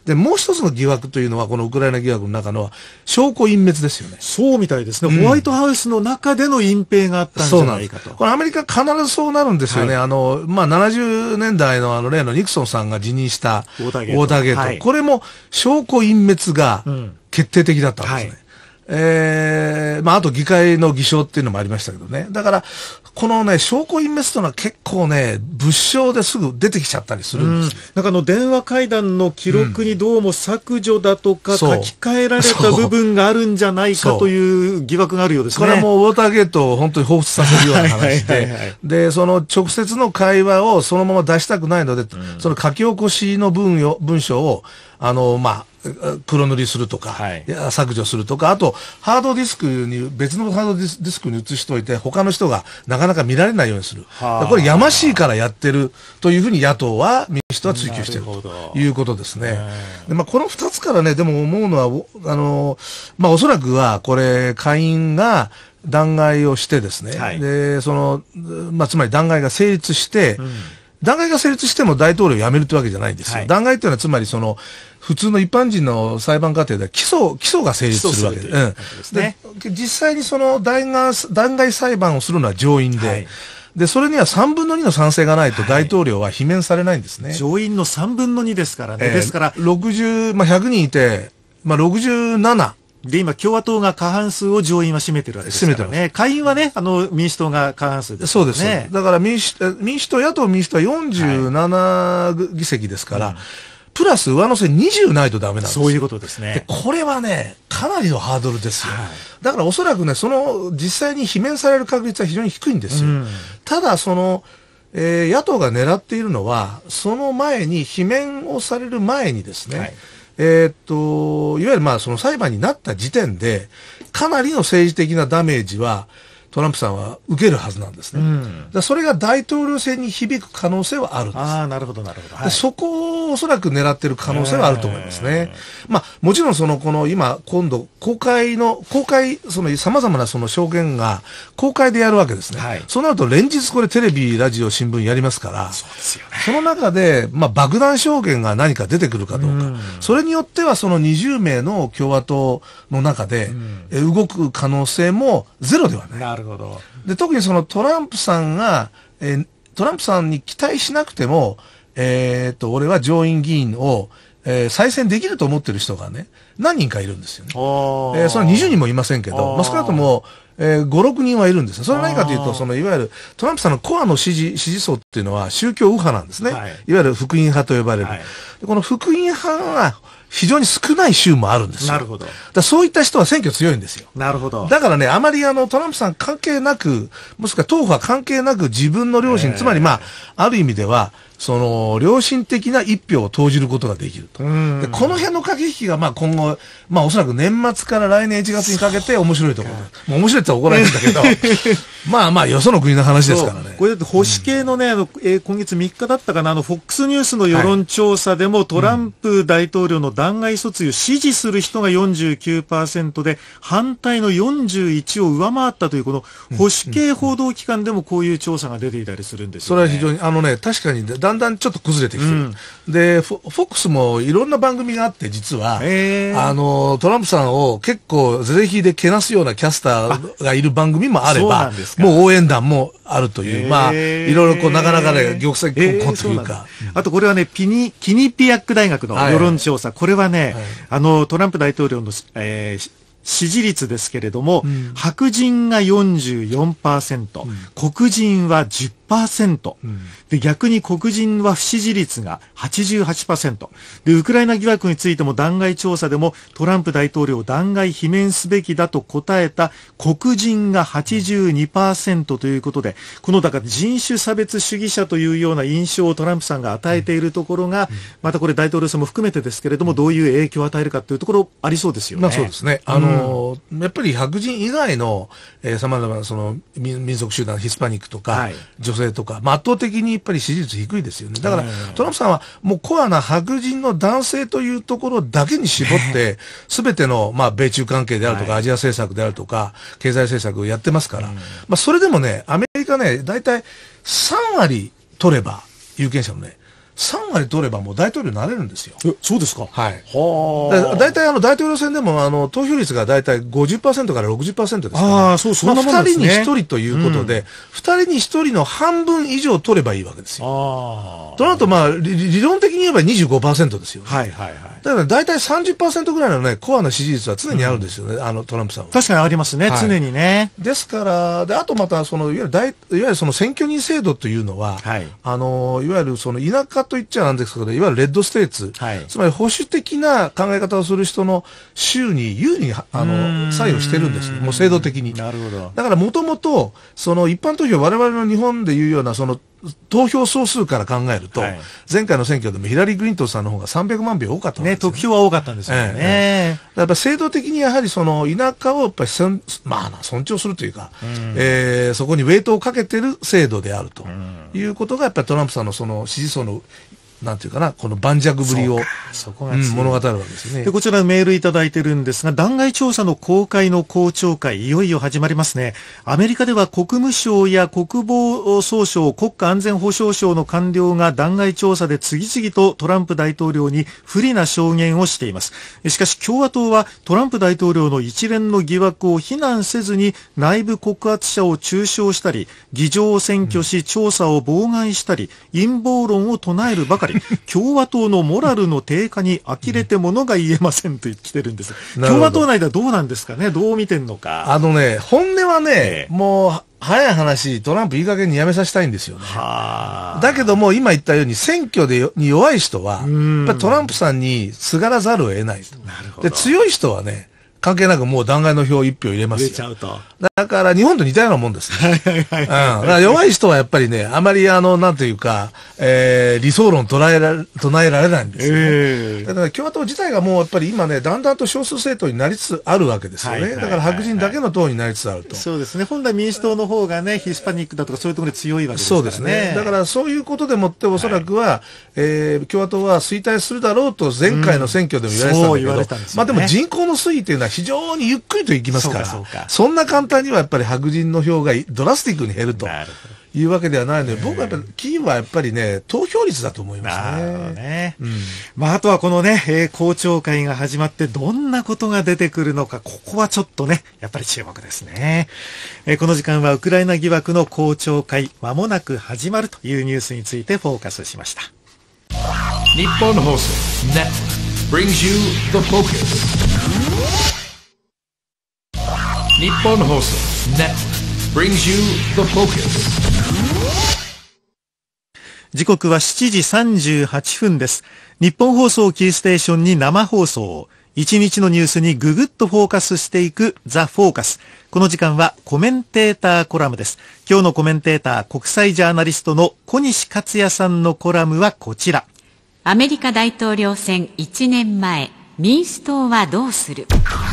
で、もう一つの疑惑というのは、このウクライナ疑惑の中の証拠隠滅ですよね。 そうみたいですね。うん、ホワイトハウスの中での隠蔽があったんじゃないかと。 これアメリカ必ずそうなるんですよね。はい、あの、まあ、ななじゅうねんだいのあの例のニクソンさんが辞任したウォーターゲート。ウォーターゲート。はい、これも証拠隠滅が決定的だったんですね。うんはい、えー、まあ、あと議会の偽証っていうのもありましたけどね。だから、このね、証拠隠滅というのは結構ね、物証ですぐ出てきちゃったりするんです。うん、 なんかあの、電話会談の記録にどうも削除だとか、書き換えられた部分があるんじゃないかという疑惑があるようですね。 これはもうウォーターゲートを本当に彷彿させるような話で、で、その直接の会話をそのまま出したくないので、うん、その書き起こしの文よ文章を、あの、まあ、黒塗りするとか、はい、削除するとか、あと、ハードディスクに、別のハードディス、ディスクに移しといて、他の人がなかなか見られないようにする。これ、やましいからやってるというふうに野党は、民主党は追及しているということですね。で、まあ、この二つからね、でも思うのは、あの、まあ、おそらくは、これ、下院が、弾劾をしてですね、はい、で、その、まあ、つまり弾劾が成立して、うん、弾劾が成立しても大統領を辞めるというわけじゃないんですよ。はい、弾劾っていうのはつまりその、普通の一般人の裁判過程では起訴、起訴が成立するわけで。うん。で、実際にその弾劾、弾劾裁判をするのは上院で、はい、で、それにはさんぶんのにの賛成がないと大統領は罷免されないんですね。はい、 上院のさんぶんのにですからね。えー、ですから、 ろくじゅう、まあ、ひゃくにんいて、まあ、ろくじゅうなな。 で、今、共和党が過半数を上院は占めてるわけですからね。下院はね、あの、民主党が過半数です、ね。 そうです。だから民主、民主党、野党民主党はよんじゅうなな議席ですから、はい、うん、プラス上乗せにじゅうないとダメなんですよ。 そういうことですね。 で、これはね、かなりのハードルですよ。はい、だからおそらくね、その、実際に罷免される確率は非常に低いんですよ。うん、ただ、その、えー、野党が狙っているのは、その前に、罷免をされる前にですね、はい、えー、っと、いわゆるまあその裁判になった時点で、かなりの政治的なダメージは、トランプさんは受けるはずなんですね。うん、だそれが大統領選に響く可能性はあるんです。 ああ、なるほど、なるほど。はい、 そこをおそらく狙っている可能性はあると思いますね。まあ、もちろんその、この今、今度、公開の、公開、その様々なその証言が公開でやるわけですね。はい、そうなると連日これテレビ、ラジオ、新聞やりますから、 そうですよね。 その中で、まあ、爆弾証言が何か出てくるかどうか。うん、それによってはそのにじゅうめいの共和党の中で、うん、動く可能性もゼロではない。 なるほど。 で、特にそのトランプさんが、えー、トランプさんに期待しなくても、えー、っと、俺は上院議員を、えー、再選できると思ってる人がね、何人かいるんですよね。えー、そのにじゅうにんもいませんけど、まあ、少なくとも、えー、ご、ろくにんはいるんですよ。それは何かというと、その、いわゆる、トランプさんのコアの支持、支持層っていうのは宗教右派なんですね。はい、いわゆる福音派と呼ばれる。はい、この福音派は、非常に少ない州もあるんですよ。 なるほど。 だそういった人は選挙強いんですよ。 なるほど。 だからね、あまりあの、トランプさん関係なく、もしくは党派関係なく自分の良心、つまりまあ、ある意味では、その、良心的な一票を投じることができると。でこの辺の駆け引きが、まあ今後、まあおそらく年末から来年いちがつにかけて面白いところ。もう面白いって言ったら怒られるんだけど、まあまあよその国の話ですからね。 これだって保守系のね、あの、えー、今月みっかだったかな、あの、フォックスニュースの世論調査でも、はい、トランプ大統領の弾劾訴追を支持する人が よんじゅうきゅうパーセント で、反対のよんじゅういちを上回ったという、この保守系報道機関でもこういう調査が出ていたりするんですよね。 それは非常に、あのね、確かにだんだんちょっと崩れてきてる。うん、で、フォックスもいろんな番組があって、実は、あの、トランプさんを結構是々非でけなすようなキャスターがいる番組もあれば、もう応援団もあるという、まあ、いろいろこう、なかなかね、玉石混交というか。 あとこれはね、ピニ、キニピアック大学の世論調査、はいはい、これはね、はい、あの、トランプ大統領の、えー支持率ですけれども、うん、白人が よんじゅうよんパーセント、うん、黒人は じゅっパーセント、うん、で、逆に黒人は不支持率が はちじゅうはちパーセント。で、ウクライナ疑惑についても弾劾調査でもトランプ大統領を弾劾罷免すべきだと答えた黒人が はちじゅうにパーセント ということで、このだから人種差別主義者というような印象をトランプさんが与えているところが、またこれ大統領選も含めてですけれども、どういう影響を与えるかというところありそうですよね。 まあそうですね。あの、うん、やっぱり白人以外の、えー、様々なその民、民族集団、ヒスパニックとか、はい、女性とか、まあ、圧倒的にやっぱり支持率低いですよね。だから、トランプさんはもうコアな白人の男性というところだけに絞って、すべての、まあ、米中関係であるとか、はい、アジア政策であるとか、経済政策をやってますから、まあ、それでもね、アメリカね、だいたいさんわり取れば、有権者のね、 さんわり取ればもう大統領になれるんですよ。 え、そうですか。 はい。 はあ。だいたいあの大統領選でもあの投票率がだいたい ごじゅっパーセント から ろくじゅっパーセント ですから。 ああ、そう、そんなもんですね。 まあ、ふたりにひとりということで、うん、ふたりにひとりの半分以上取ればいいわけですよ。ああ。となるとまあ理、理論的に言えば にじゅうごパーセント ですよ、ね。はいはいはい。だからだいたい さんじゅっパーセント ぐらいのね、コアな支持率は常にあるんですよね、うん、あのトランプさんは。 確かにありますね、はい、常にね。 ですから、で、あとまた、その、いわゆる大、いわゆるその選挙人制度というのは、はい、あの、いわゆるその田舎と言っちゃなんですけど、いわゆるレッドステーツ、はい、つまり保守的な考え方をする人の州に有利に、あの、作用してるんですね。もう制度的に。なるほど。だからもともと、その一般投票、我々の日本でいうような、その、投票総数から考えると、はい、前回の選挙でもヒラリー・クリントンさんの方がさんびゃくまん票多かったんですよね。 ね、得票は多かったんですよね。ええ、やっぱ制度的にやはりその田舎をやっぱりまあ尊重するというか、うん、えー、そこにウェイトをかけてる制度であるということがやっぱりトランプさんのその支持層のなんていうかな、この盤石ぶりを、そこがうん、物語るわけですね。 で、こちらメールいただいてるんですが、弾劾調査の公開の公聴会、いよいよ始まりますね。アメリカでは国務省や国防総省、国家安全保障省の官僚が弾劾調査で次々とトランプ大統領に不利な証言をしています。しかし共和党はトランプ大統領の一連の疑惑を非難せずに内部告発者を中傷したり、議場を占拠し調査を妨害したり、陰謀論を唱えるばかり。共和党のモラルの低下に呆れてものが言えませんと来てるんです。共和党内ではどうなんですかね、どう見てんのか。 あのね、本音はね、ええ、もう早い話、トランプいい加減にやめさせたいんですよね。だけども今言ったように選挙でに弱い人はやっぱりトランプさんにすがらざるを得ないと。なるほど。で、強い人はね、関係なくもう弾劾の票一票入れますよ。入れちゃうと。だから日本と似たようなもんですね。はいはいはい、うん。だから弱い人はやっぱりね、あまりあの、なんていうか、えー、理想論捉えら、唱えられないんですよね。えー、だから共和党自体がもうやっぱり今ね、だんだんと少数政党になりつつあるわけですよね。はいはいはいはい、だから白人だけの党になりつつあると。 そうですね。本来民主党の方がね、ヒスパニックだとかそういうところで強いわけですからね。 そうですね。だからそういうことでもっておそらくは、はい、えー、共和党は衰退するだろうと前回の選挙でも言われてたんだけど、うん、そう言われたんですよね。まあでも人口の推移というのは非常にゆっくりといきますから、そうかそうか、そんな簡単にはやっぱり白人の票がドラスティックに減るというわけではないので、僕はやっぱりキーはやっぱりね、投票率だと思いますね。なるほどね。 うん、まああとはこのね、えー、公聴会が始まってどんなことが出てくるのか、ここはちょっとね、やっぱり注目ですね。えー、この時間はウクライナ疑惑の公聴会、まもなく始まるというニュースについてフォーカスしました。 日本放送ネット brings you the focus。日本放送ネット brings you the focus。 時刻はしちじさんじゅうはっぷんです。日本放送キーステーションに生放送、一日のニュースにぐぐっとフォーカスしていくザ・フォーカス。この時間はコメンテーターコラムです。今日のコメンテーター、国際ジャーナリストの小西克也さんのコラムはこちら。 アメリカ大統領選いちねんまえ、民主党はどうする？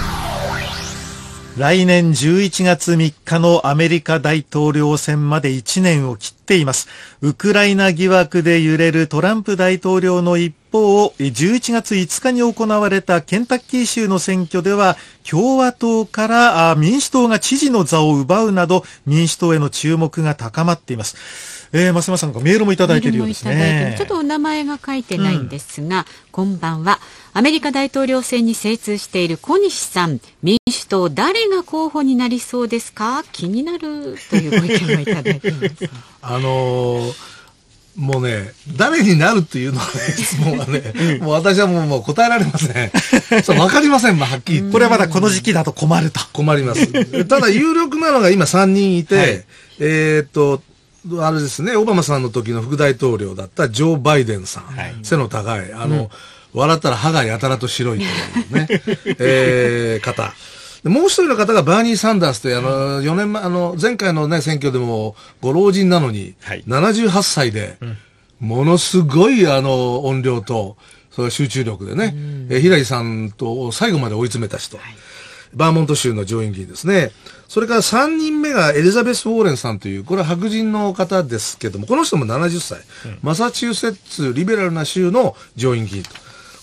来年じゅういちがつみっかのアメリカ大統領選までいちねんを切っています。ウクライナ疑惑で揺れるトランプ大統領の一方、じゅういちがついつかに行われたケンタッキー州の選挙では、共和党から民主党が知事の座を奪うなど、民主党への注目が高まっています。えー、増山さんがメールもいただいているようですね。 ちょっとお名前が書いてないんですが、うん、こんばんは。アメリカ大統領選に精通している小西さん、民主党誰が候補になりそうですか？気になるというご意見をいただいています。 あのー、もうね、誰になるっていうのはね、質問はね、もう私はもう、もう答えられません。そう、わかりません、まあ、はっきり言って。 これはまだこの時期だと困ると。 困ります。ただ、有力なのが今さんにんいて、はい、えー、っと、あれですね、オバマさんの時の副大統領だったジョー・バイデンさん、はい、背の高い、あの、うん、笑ったら歯がやたらと白いというね、えー、方。もう一人の方がバーニー・サンダースという、あの、よねんまえ、あの、前回のね、選挙でもご老人なのに、はい、ななじゅうはっさいで、ものすごい、あの、音量と、その集中力でね、えヒラリーさんと最後まで追い詰めた人。はい、バーモント州の上院議員ですね。それからさんにんめがエリザベス・ウォーレンさんという、これは白人の方ですけども、この人もななじゅっさい。うん、マサチューセッツリベラルな州の上院議員と。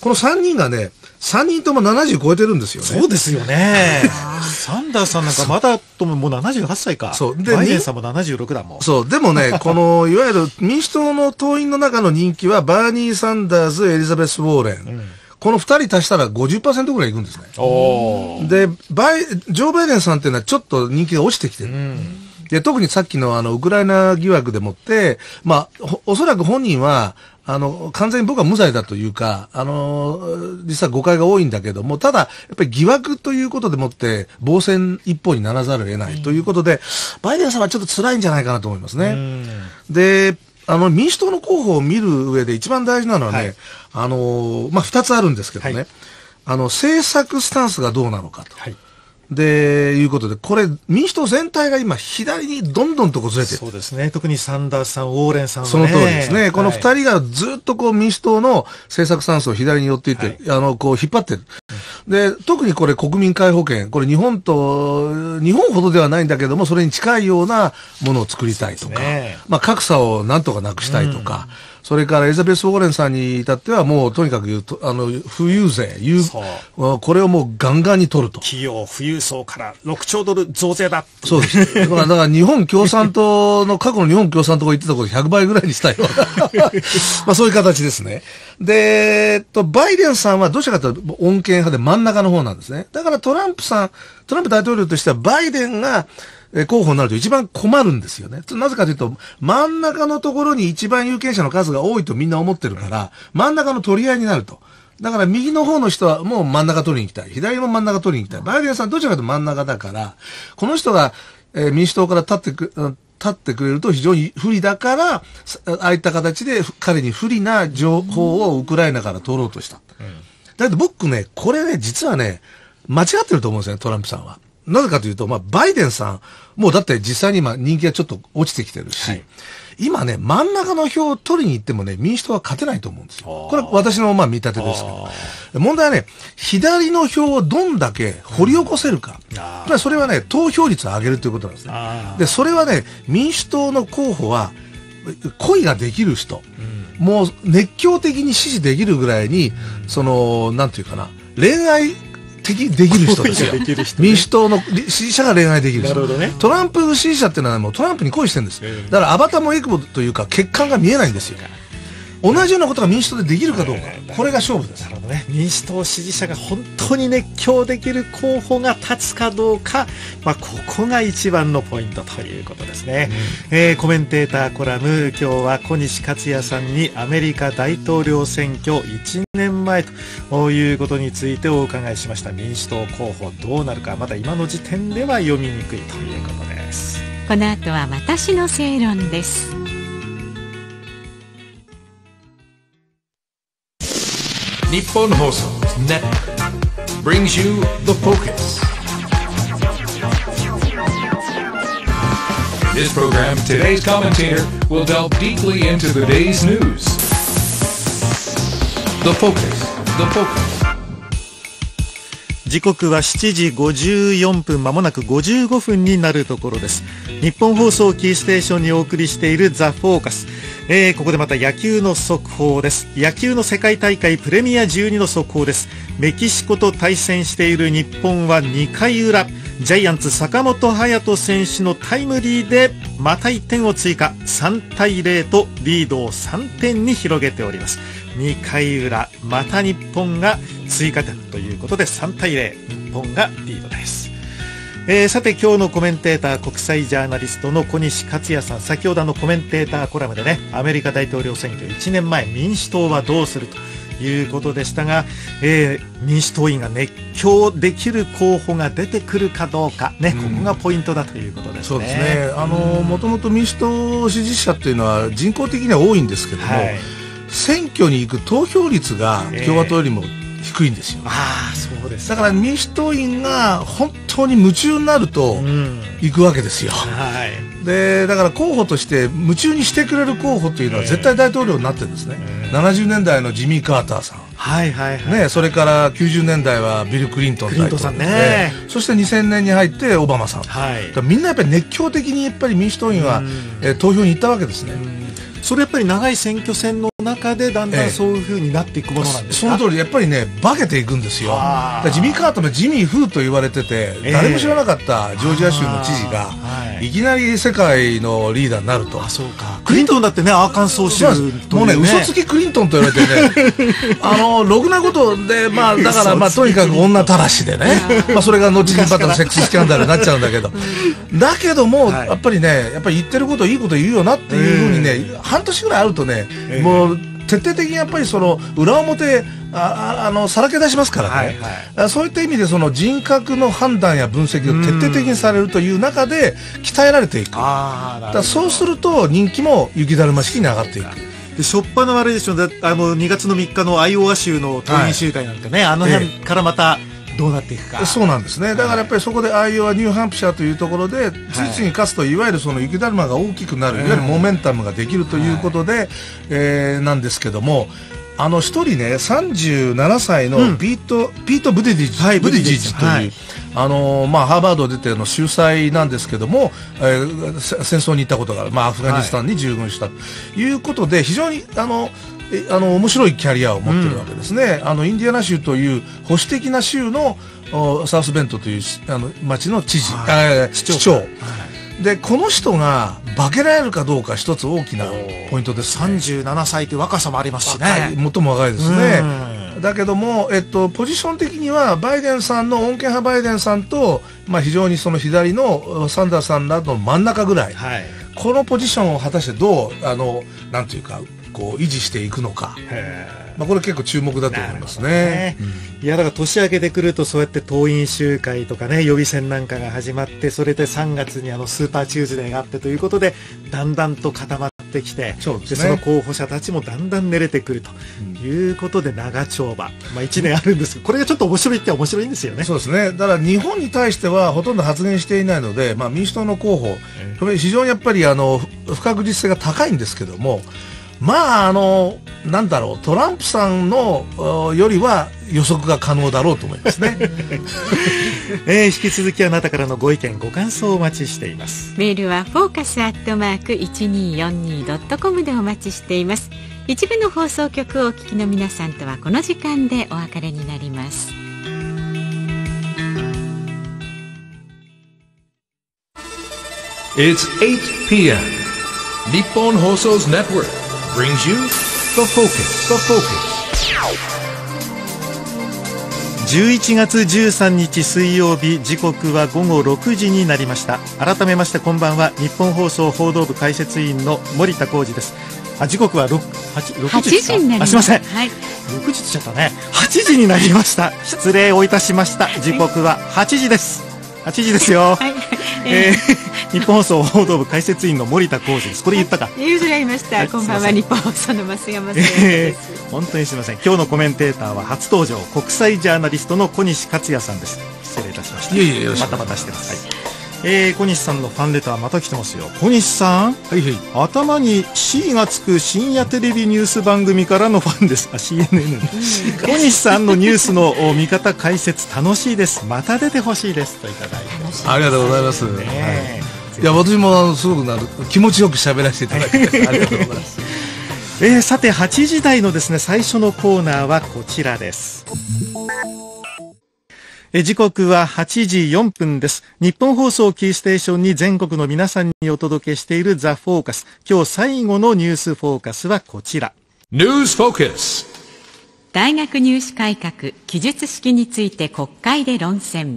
このさんにんがね、さんにんともななじゅう超えてるんですよね。 そうですよね。サンダースさんなんかまだとももうななじゅうはっさいか。そう。で、バイデンさんもななじゅうろくだもん。 そう。でもね、この、いわゆる民主党の党員の中の人気は、バーニー・サンダーズ、エリザベス・ウォーレン。うん、このふたり足したら ごじゅっパーセント ぐらいいくんですね。おで、バイ、ジョー・バイデンさんっていうのはちょっと人気が落ちてきてる。うん、で、特にさっきのあの、ウクライナ疑惑でもって、まあ、おそらく本人は、あの、完全に僕は無罪だというか、あの、実は誤解が多いんだけども、ただ、やっぱり疑惑ということでもって、防戦一方にならざるを得ないということで、バイデンさんはちょっと辛いんじゃないかなと思いますね。で、あの、民主党の候補を見る上で一番大事なのはね、はい、あの、まあ、二つあるんですけどね、はい、あの、政策スタンスがどうなのかと。はい、で、いうことで、これ、民主党全体が今、左にどんどんとこずれてる。 そうですね。特にサンダースさん、ウォーレンさんはね。 その通りですね。この二人がずっとこう、民主党の政策スタンスを左に寄っていって、はい、あの、こう、引っ張ってる。で、特にこれ、国民皆保険。これ、日本と、日本ほどではないんだけども、それに近いようなものを作りたいとか、ね、まあ、格差をなんとかなくしたいとか、うん、それからエリザベス・ウォーレンさんに至ってはもうとにかく言うと、あの、富裕税、これをもうガンガンに取ると。 企業、富裕層からろくちょうドル増税だ。 そうです。だから、だから日本共産党の、過去の日本共産党が言ってたことひゃくばいぐらいにしたいような。まあそういう形ですね。で、えっと、バイデンさんはどちらかというと穏健派で真ん中の方なんですね。だからトランプさん、トランプ大統領としてはバイデンが、候補になると一番困るんですよね。なぜかというと、真ん中のところに一番有権者の数が多いとみんな思ってるから、真ん中の取り合いになると。だから右の方の人はもう真ん中取りに行きたい。左も真ん中取りに行きたい。バイデンさんどちらかというと真ん中だから、この人が、えー、民主党から立ってく、立ってくれると非常に不利だから、ああいった形で彼に不利な情報をウクライナから取ろうとした。うん、だけど僕ね、これね、実はね、間違ってると思うんですよね、トランプさんは。なぜかというと、まあ、バイデンさん、もうだって実際に今人気がちょっと落ちてきてるし、はい、今ね、真ん中の票を取りに行ってもね、民主党は勝てないと思うんですよ。これは私のまあ見立てですけど。問題はね、左の票をどんだけ掘り起こせるか。うん、それはね、投票率を上げるということなんですね。で、それはね、民主党の候補は、恋ができる人、うん、もう熱狂的に支持できるぐらいに、うん、その、なんていうかな、恋愛、的できる人ですよ。ね、民主党の支持者が恋愛できる人。なるほどね。トランプ支持者っていうのはもうトランプに恋してるんです。だからアバターもエクボというか血管が見えないんですよ。同じようなことが民主党でできるかどうか、これが勝負です。 なるほどね。民主党支持者が本当に熱狂できる候補が立つかどうか、まあ、ここが一番のポイントということですね。うん、えー、コメンテーターコラム、今日は小西克也さんにアメリカ大統領選挙いちねんまえということについてお伺いしました。民主党候補どうなるか、まだ今の時点では読みにくいということです。 この後は私の正論です。 日本放送ネット brings you the focus. This program, today's commentator will delve deeply into the day's news. The focus, the focus. 時刻はしちじごじゅうよんぷん、まもなくごじゅうごふんになるところです。日本放送キーステーションにお送りしているザ・フォーカス。えー、ここでまた野球の速報です。野球の世界大会プレミアじゅうにの速報です。メキシコと対戦している日本はにかいうら、ジャイアンツ坂本勇人選手のタイムリーでまたいってんを追加、さんたいゼロとリードをさんてんに広げております。にかいうら、また日本が追加点ということでさんたいゼロ、日本がリードです。えー、さて今日のコメンテーター、国際ジャーナリストの小西克也さん、先ほどのコメンテーターコラムでね、アメリカ大統領選挙いちねんまえ民主党はどうするということでしたが、えー、民主党員が熱狂できる候補が出てくるかどうか、ね、ここがポイントだということですね。 そうですね。あのもともと民主党支持者っていうのは人口的には多いんですけども、はい、選挙に行く投票率が共和党よりも低いんですよ。 えー、ああ、そうです。 だから民主党員が本当に夢中になると行くわけですよ。うん、はい。で、だから候補として夢中にしてくれる候補というのは絶対大統領になってるんですね。えー、ななじゅうねんだいのジミー・カーターさん。 はいはいはい。 ね、それからきゅうじゅうねんだいはビル・クリントン大統領。クリントンさんね。そしてにせんねんに入ってオバマさん。はい。みんなやっぱり熱狂的にやっぱり民主党員は、えー、投票に行ったわけですね。 それやっぱり長い選挙戦の中でだんだんそういう風になっていくものなんですか。 ええ、その通り、やっぱりね化けていくんですよ。ジミー・カートもジミー・フーと言われてて、えー、誰も知らなかったジョージア州の知事が、はい、いきなり世界のリーダーになると。 あ、そうか。クリントンだってね、アーカンソー州というね、 もうね、嘘つきクリントンと言われてねあのろくなことで、まあだからまあとにかく女たらしでねまあそれが後にまたセックススキャンダルになっちゃうんだけどだけども、はい、やっぱりね、やっぱり言ってることいいこと言うよなっていうふうにね、えー、半年ぐらいあるとね、えー、もう徹底的にやっぱりその裏表ああのさらけ出しますからね、はいはい、そういった意味でその人格の判断や分析を徹底的にされるという中で鍛えられていく。あ、だからそうすると人気も雪だるま式に上がっていく。 でしょっぱな悪いでしょ。あのにがつのみっかのアイオワ州の党員集会なんかね、はい、あの辺からまたどうなっていくか。 そうなんですね。だからやっぱりそこでアイオワ、ニューハンプシャーというところで実に勝つと、いわゆるその雪だるまが大きくなる、いわゆるモメンタムができるということで、はい、えー、なんですけども、あの一人ね、さんじゅうななさいのピート、うん、ピート・ブディジッジ、はい、ブディジッジという、はい、あのまあ、ハーバード出ての秀才なんですけども、えー、戦争に行ったことがある、まあ、アフガニスタンに従軍したということで、非常にあのあの面白いキャリアを持ってるわけですね。うん、あのインディアナ州という保守的な州のサウスベントというあの町の知事、はい、市長、市長、はい、でこの人が化けられるかどうか一つ大きなポイントです、ね。 さんじゅうななさいという若さもありますしね。 最も若いですね。だけども、えっと、ポジション的にはバイデンさんの穏健派バイデンさんと、まあ、非常にその左のサンダースさんらの真ん中ぐらい、はい、このポジションを果たしてどうあのなんていうかこう維持していくのか。まあ、これ結構注目だと思いますね。 うん、いやだから年明けてくるとそうやって党員集会とかね、予備選なんかが始まって、それでさんがつにあのスーパーチューズデーがあってということでだんだんと固まってきて、そうですね、でその候補者たちもだんだん練れてくるということで長丁場、まあ、いちねんあるんですけど、これがちょっと面白いって面白いんですよね。 そうですね。だから日本に対してはほとんど発言していないので、まあ、民主党の候補、これ非常にやっぱりあの不確実性が高いんですけども、まああのなんだろう、トランプさんのよりは予測が可能だろうと思いますね。 えー、引き続きあなたからのご意見ご感想をお待ちしています。 メールはフォーカスアットマーク いちにーよんにードットコム でお待ちしています。一部の放送局をお聞きの皆さんとはこの時間でお別れになります。 It's eight p m 日本放送 Network brings you the focus, the focus. じゅういちがつじゅうさんにち水曜日、時刻はごごろくじになりました。改めましてこんばんは。日本放送報道部解説委員の森田浩二です。あ、時刻はろくじですか。 になりまあ、すいません、 はい、 ろくじって言っちゃったね。はちじになりました。失礼をいたしました。時刻ははちじです。はちじですよ。はい、えー、日本放送報道部解説委員の森田浩二です。これ言ったか。 言いづらいました。はい、こんばんは。日本放送の増山さやです、えー。本当にすみません。今日のコメンテーターは初登場、国際ジャーナリストの小西克也さんです。失礼いたしました。 いえいえ、よろしく。 またまたしてます。はい、えー、小西さんのファンレターまた来てますよ。小西さん、はいはい、頭に C がつく深夜テレビニュース番組からのファンです。あ、シーエヌエヌ、うん、小西さんのニュースの見方解説楽しいです。また出てほしいですといただいて、 ありがとうございます、ね。はい、いや、私もすごくなる気持ちよく喋らせていただきてありがとうございます。 えー、さてはちじ台のですね、最初のコーナーはこちらです。え時刻ははちじよんぷんです。日本放送キーステーションに全国の皆さんにお届けしているザ・フォーカス。今日最後のニュースフォーカスはこちら。 ニュースフォーカス。 大学入試改革、記述式について国会で論戦。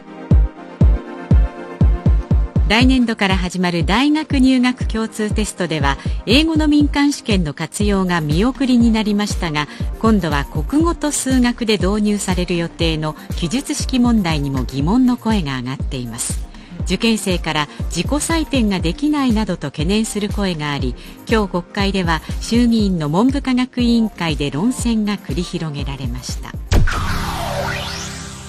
来年度から始まる大学入学共通テストでは英語の民間試験の活用が見送りになりましたが、今度は国語と数学で導入される予定の記述式問題にも疑問の声が上がっています。受験生から自己採点ができないなどと懸念する声があり、今日国会では衆議院の文部科学委員会で論戦が繰り広げられました。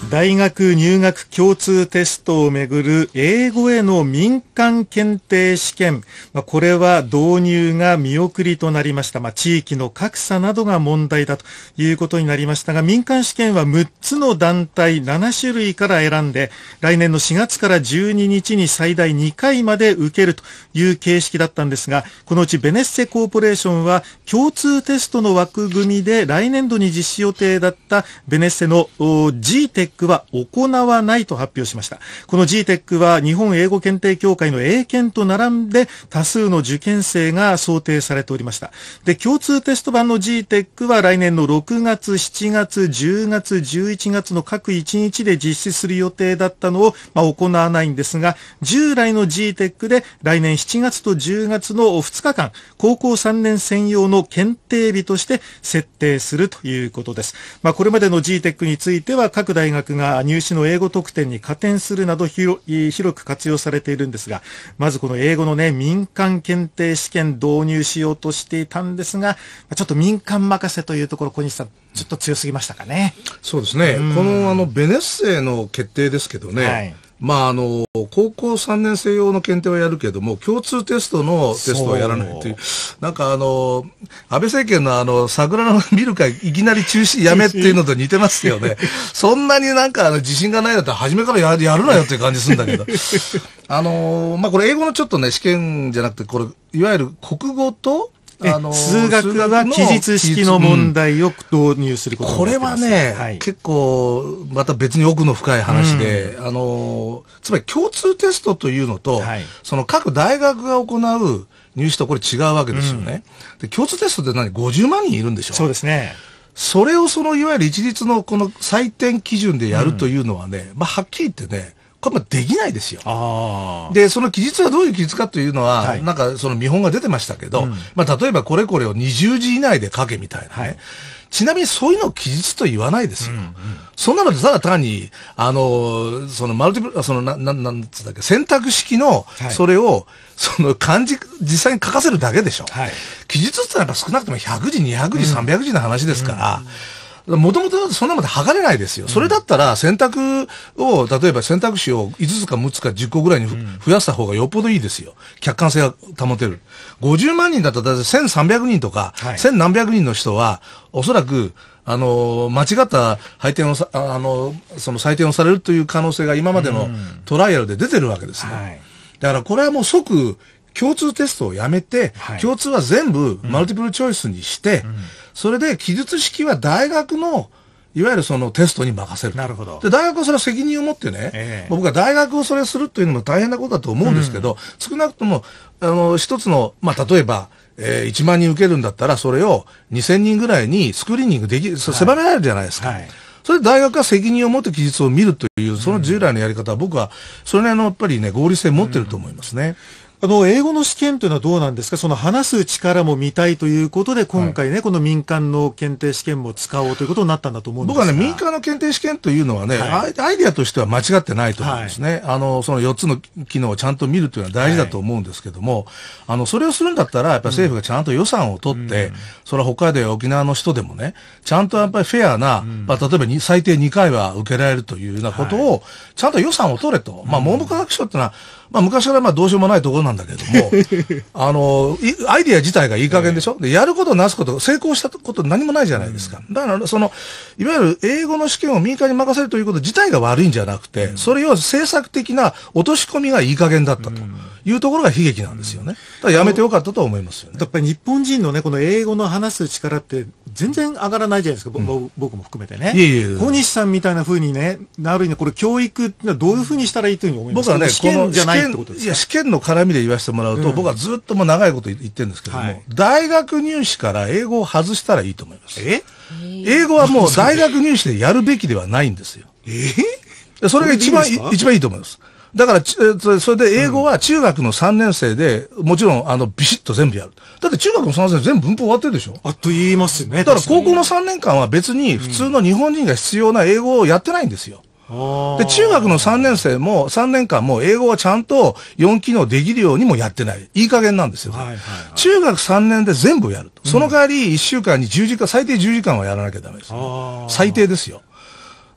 大学入学共通テストをめぐる英語への民間検定試験、まあ、これは導入が見送りとなりました。まあ、地域の格差などが問題だということになりましたが、民間試験はむっつの団体ななしゅるいから選んで、来年のしがつからじゅうににちに最大にかいまで受けるという形式だったんですが、このうちベネッセコーポレーションは共通テストの枠組みで来年度に実施予定だったベネッセの ジーテック は行わないと発表しました。この ジーテック は日本英語検定協会の英検と並んで多数の受験生が想定されておりました。で、共通テスト版の ジーテック は来年のろくがつ、しちがつ、じゅうがつ、じゅういちがつの各いちにちで実施する予定だったのを、まあ、行わないんですが、従来の ジーテック で来年しちがつとじゅうがつのふつかかん、高校さんねん専用の検定日として設定するということです。まあ、これまでの ジーテック については各大学が入試の英語得点に加点するなど広く活用されているんですが、まずこの英語のね、民間検定試験導入しようとしていたんですが、ちょっと民間任せというところ、小西さん、ちょっと強すぎましたかね。 そうですね。このあのベネッセの決定ですけどね、はい、まああの高校さんねん生用の検定はやるけども共通テストのテストはやらないという、なんかあの安倍政権のあの桜の見る会いきなり中止やめっていうのと似てますよね。そんなになんかあの自信がないんだったら初めからやるやるなよっていう感じするんだけど、あのまあこれ英語のちょっとね試験じゃなくて、これいわゆる国語とあのー、数学は記述式の問題を導入することになってます。 これはね、 はい、 結構また別に奥の深い話で、うん、あのー、つまり共通テストというのと、はい、その各大学が行う入試とこれ違うわけですよね。うん、で共通テストって何ごじゅうまんにんいるんでしょ。 そうですね。 それをそのいわゆる一律のこの採点基準でやるというのはね、うん、まあはっきり言ってね、これもできないですよ。あで、その記述はどういう記述かというのは、はい、なんかその見本が出てましたけど、うん、まあ例えばこれこれをにじゅうじ以内で書けみたいなね。はい、ちなみにそういうのを記述と言わないですよ。うんうん、そんなのでただ単に、あの、そのマルティプル、そのな、な、なんつったっけ、選択式の、それを、はい、その漢字、実際に書かせるだけでしょ。はい、記述ってのはやっぱ少なくともひゃくじ、にひゃくじ、さんびゃくじの話ですから、うんうんもともとそんなまで測れないですよ。それだったら選択を、例えば選択肢をいつつかむっつかじゅっこぐらいに増やした方がよっぽどいいですよ。客観性が保てる。ごじゅうまんにんだったらせんさんびゃくにんとか、はい、千何百人の人は、おそらく、あの、間違った配点をさ、あの、その採点をされるという可能性が今までのトライアルで出てるわけですね。はい、だからこれはもう即、共通テストをやめて、はい、共通は全部マルティプルチョイスにして、うんうんそれで記述式は大学のいわゆるそのテストに任せる。 なるほど。 で大学はそれは責任を持ってね、えー、僕は大学をそれするというのも大変なことだと思うんですけど、うん、少なくともあの一つのまあ例えば、えー、いちまんにん受けるんだったらそれをにせんにんぐらいにスクリーニングできる、はい、狭められるじゃないですか。はいそれで大学が責任を持って記述を見るというその従来のやり方は僕はそれなりのやっぱりね合理性を持ってると思いますね。うんあの、英語の試験というのはどうなんですか？その話す力も見たいということで、今回ね、はい、この民間の検定試験も使おうということになったんだと思うんですが。 僕はね、民間の検定試験というのはね、はい、アイディアとしては間違ってないと思うんですね。はい、あの、そのよっつの機能をちゃんと見るというのは大事だと思うんですけども、はい、あの、それをするんだったら、やっぱり政府がちゃんと予算を取って、うん、それは北海道や沖縄の人でもね、ちゃんとやっぱりフェアな、うん、まあ、例えばに最低にかいは受けられるというようなことを、はい、ちゃんと予算を取れと。まあ、文部科学省ってのは、まあ昔からまあどうしようもないところなんだけれども、あの、アイディア自体がいい加減でしょ、で、やることなすこと、成功したこと何もないじゃないですか。だから、その、いわゆる英語の試験を民間に任せるということ自体が悪いんじゃなくて、それを政策的な落とし込みがいい加減だったというところが悲劇なんですよね。だからやめてよかったと思いますよね。 やっぱり日本人のね、この英語の話す力って全然上がらないじゃないですか、うん、僕も含めてね。 いえいえいえ小西さんみたいな風にね、なるにこれ教育ってのはどういう風にしたらいいというふうに思いますか？ 僕はね、 試験じゃないってことですか？ いや、試験の絡みで言わせてもらうと、うん、僕はずっともう長いこと言ってるんですけども、はい、大学入試から英語を外したらいいと思います。 え英語はもう大学入試でやるべきではないんですよ。 えそれが一番、いい一番いいと思います。だから、それで英語は中学のさんねん生で、もちろん、あの、ビシッと全部やる。だって中学のさんねん生全部文法終わってるでしょ？ あ、と言いますよね。 だから高校のさんねんかんは別に普通の日本人が必要な英語をやってないんですよ。で、中学のさんねん生もさんねんかんも英語はちゃんとよん機能できるようにもやってない。いい加減なんですよ。はいはいはい、中学さんねんで全部やると。その代わりいっしゅうかんにじゅうじかん、最低じゅうじかんはやらなきゃダメです、ね。最低ですよ。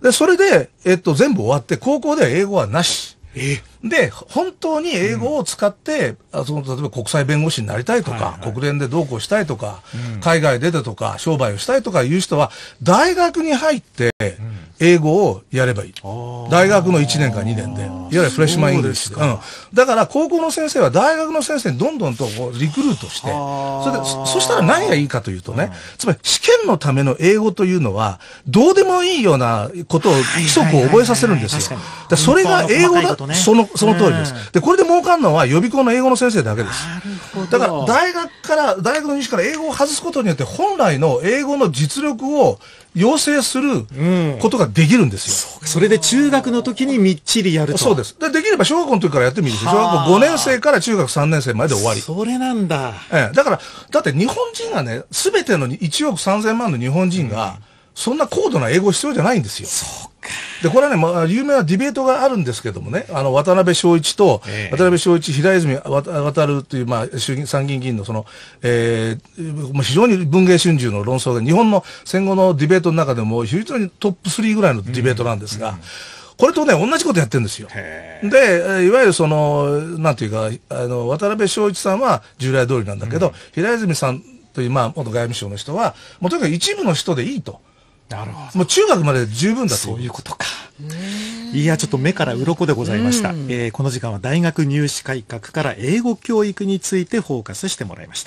で、それで、えっと、全部終わって、高校では英語はなし。 えで、本当に英語を使って、うん、あその例えば国際弁護士になりたいとか、はいはい、国連でどうこうしたいとか、うん、海外出てとか、商売をしたいとかいう人は、大学に入って、英語をやればいい。うん、大学のいちねんかにねんで。いわゆるフレッシュマンイングリッシュで。うん。だから、高校の先生は大学の先生にどんどんとこうリクルートして、それで、そ、そしたら何がいいかというとね、うん、つまり試験のための英語というのは、どうでもいいようなことを、規則を覚えさせるんですよ。で、それが英語だ、ね、その、その通りです。で、これで儲かるのは予備校の英語の先生だけです。だから、大学から、大学の入試から英語を外すことによって、本来の英語の実力を養成することができるんですよ。 うん、そ, それで中学の時にみっちりやると。 そうです。で、できれば小学校の時からやってもいいですよ。小学校ごねん生から中学さんねん生までで終わり。 それなんだ。 ええ。だから、だって日本人がね、すべてのいちおくさんぜんまんの日本人が、そんな高度な英語必要じゃないんですよ。 そうか。 で、これはね、まあ、有名なディベートがあるんですけどもね、あの、渡辺正一と、えー、渡辺正一、平泉渡るという、まあ、衆議院、参議院議員のその、えー、もう非常に文藝春秋の論争が、日本の戦後のディベートの中でも、非常にトップスリーぐらいのディベートなんですが、うんうん、これとね、同じことやってるんですよ。で、いわゆるその、なんていうか、あの、渡辺正一さんは従来通りなんだけど、うん、平泉さんという、まあ、元外務省の人は、もうとにかく一部の人でいいと。 なるほど。 もう中学まで十分だと。 そういうことか。いや、ちょっと目から鱗でございました。えー、この時間は大学入試改革から英語教育についてフォーカスしてもらいました。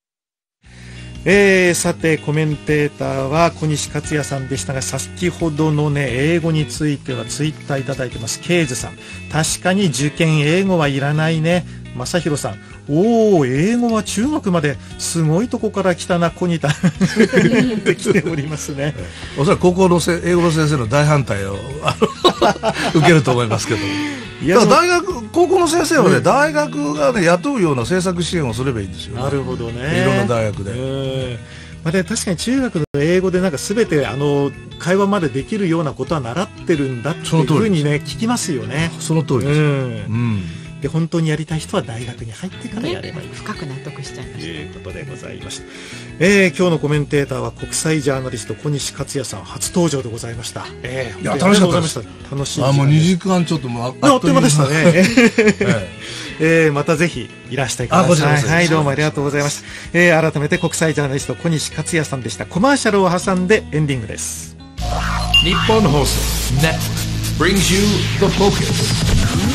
えー、さて、コメンテーターは小西克也さんでしたが、先ほどのね、英語についてはツイッターいただいてます。ケイズさん。確かに受験英語はいらないね。正弘さん。おお、英語は中学まですごいとこから来たな、コニタってきておりますね。 おそらく高校のせ英語の先生の大反対を受けると思いますけど。いや、だから大学、高校の先生はね、うん、大学がね、雇うような政策支援をすればいいんですよ、ね。 なるほどね。 いろんな大学で。 まあ、で確かに中学の英語でなんか全てあの会話までできるようなことは習ってるんだっていうふうにね聞きますよね。 その通りです。うん。 うんで本当にやりたい人は大学に入ってからやればいい、ね、 深く納得しちゃいましたということでございました。えー、今日のコメンテーターは国際ジャーナリスト小西克也さん初登場でございました。 えー、いや楽しかったです。 楽しい。 あもうにじかんちょっともうあっという間でしたね。えー、またぜひいらしてください。はい、どうもありがとうございました。えー、改めて国際ジャーナリスト小西克也さんでした。コマーシャルを挟んでエンディングです。 日本放送 Network brings you the focus。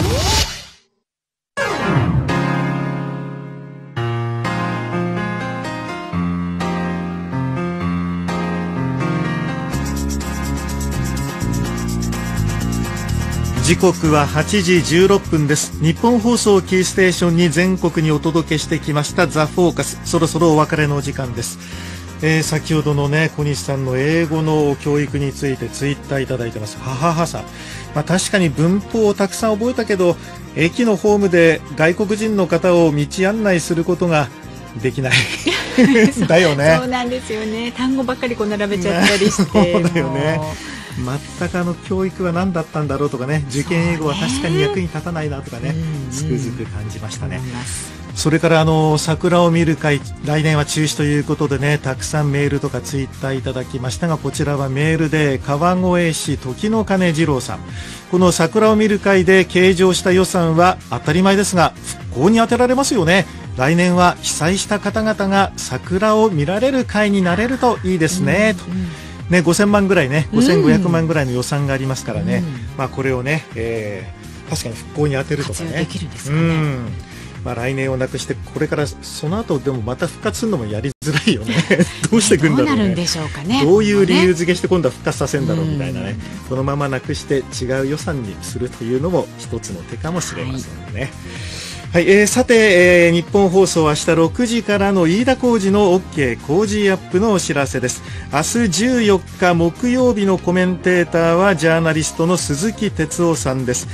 時刻ははちじじゅうろっぷんです。日本放送キーステーションに全国にお届けしてきましたザ・フォーカス。そろそろお別れのお時間です。えー、先ほどのね小西さんの英語の教育についてツイッターいただいてます。はははさん、まあ、確かに文法をたくさん覚えたけど駅のホームで外国人の方を道案内することができないだよね。 そうなんですよね。単語ばっかりこう並べちゃったりして、 そうだよね。全くあの教育は何だったんだろうとかね、受験英語は確かに役に立たないなとかね、つくづく感じましたね。それからあの桜を見る会、来年は中止ということでね、たくさんメールとかツイッターいただきましたが、こちらはメールで川越市時の鐘二郎さん。この桜を見る会で計上した予算は当たり前ですが復興に充てられますよね。来年は被災した方々が桜を見られる会になれるといいですね、とね、ごせんまんぐらいね、ごせんごひゃくまんぐらいの予算がありますからね、うんまあ、これをね、えー、確かに復興に充てるとかね、 できるんですかね。 うんまあ、来年をなくしてこれからその後でもまた復活するのもやりづらいよねどうしていくんだろうね。 どうなるんでしょうかね。 どういう理由付けして今度は復活させるんだろうみたいなね、このままなくして違う予算にするというのも一つの手かもしれませんね。はいはいえー、さて、えー、日本放送明日ろくじからの飯田浩司の OK 工事アップのお知らせです。明日じゅうよっか木曜日のコメンテーターはジャーナリストの鈴木哲夫さんです。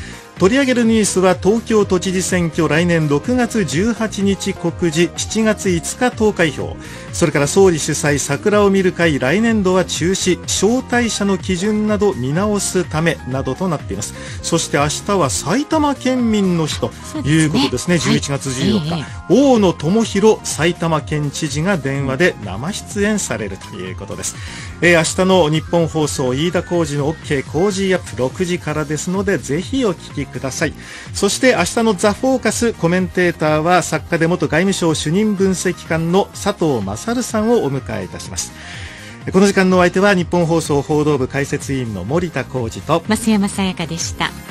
取り上げるニュースは東京都知事選挙来年ろくがつじゅうはちにち告示、しちがついつか投開票、それから総理主催桜を見る会来年度は中止、招待者の基準など見直すためなどとなっています。そして明日は埼玉県民の日ということですね。じゅういちがつじゅうよっか、はい、大野智弘埼玉県知事が電話で生出演されるということです。えー、明日の日本放送飯田浩司の OK 工事アップろくじからですので、ぜひお聞きください。そして明日のザ・フォーカスコメンテーターは作家で元外務省主任分析官の佐藤勝さんをお迎えいたします。この時間のお相手は日本放送報道部解説委員の森田浩二と増山さやかでした。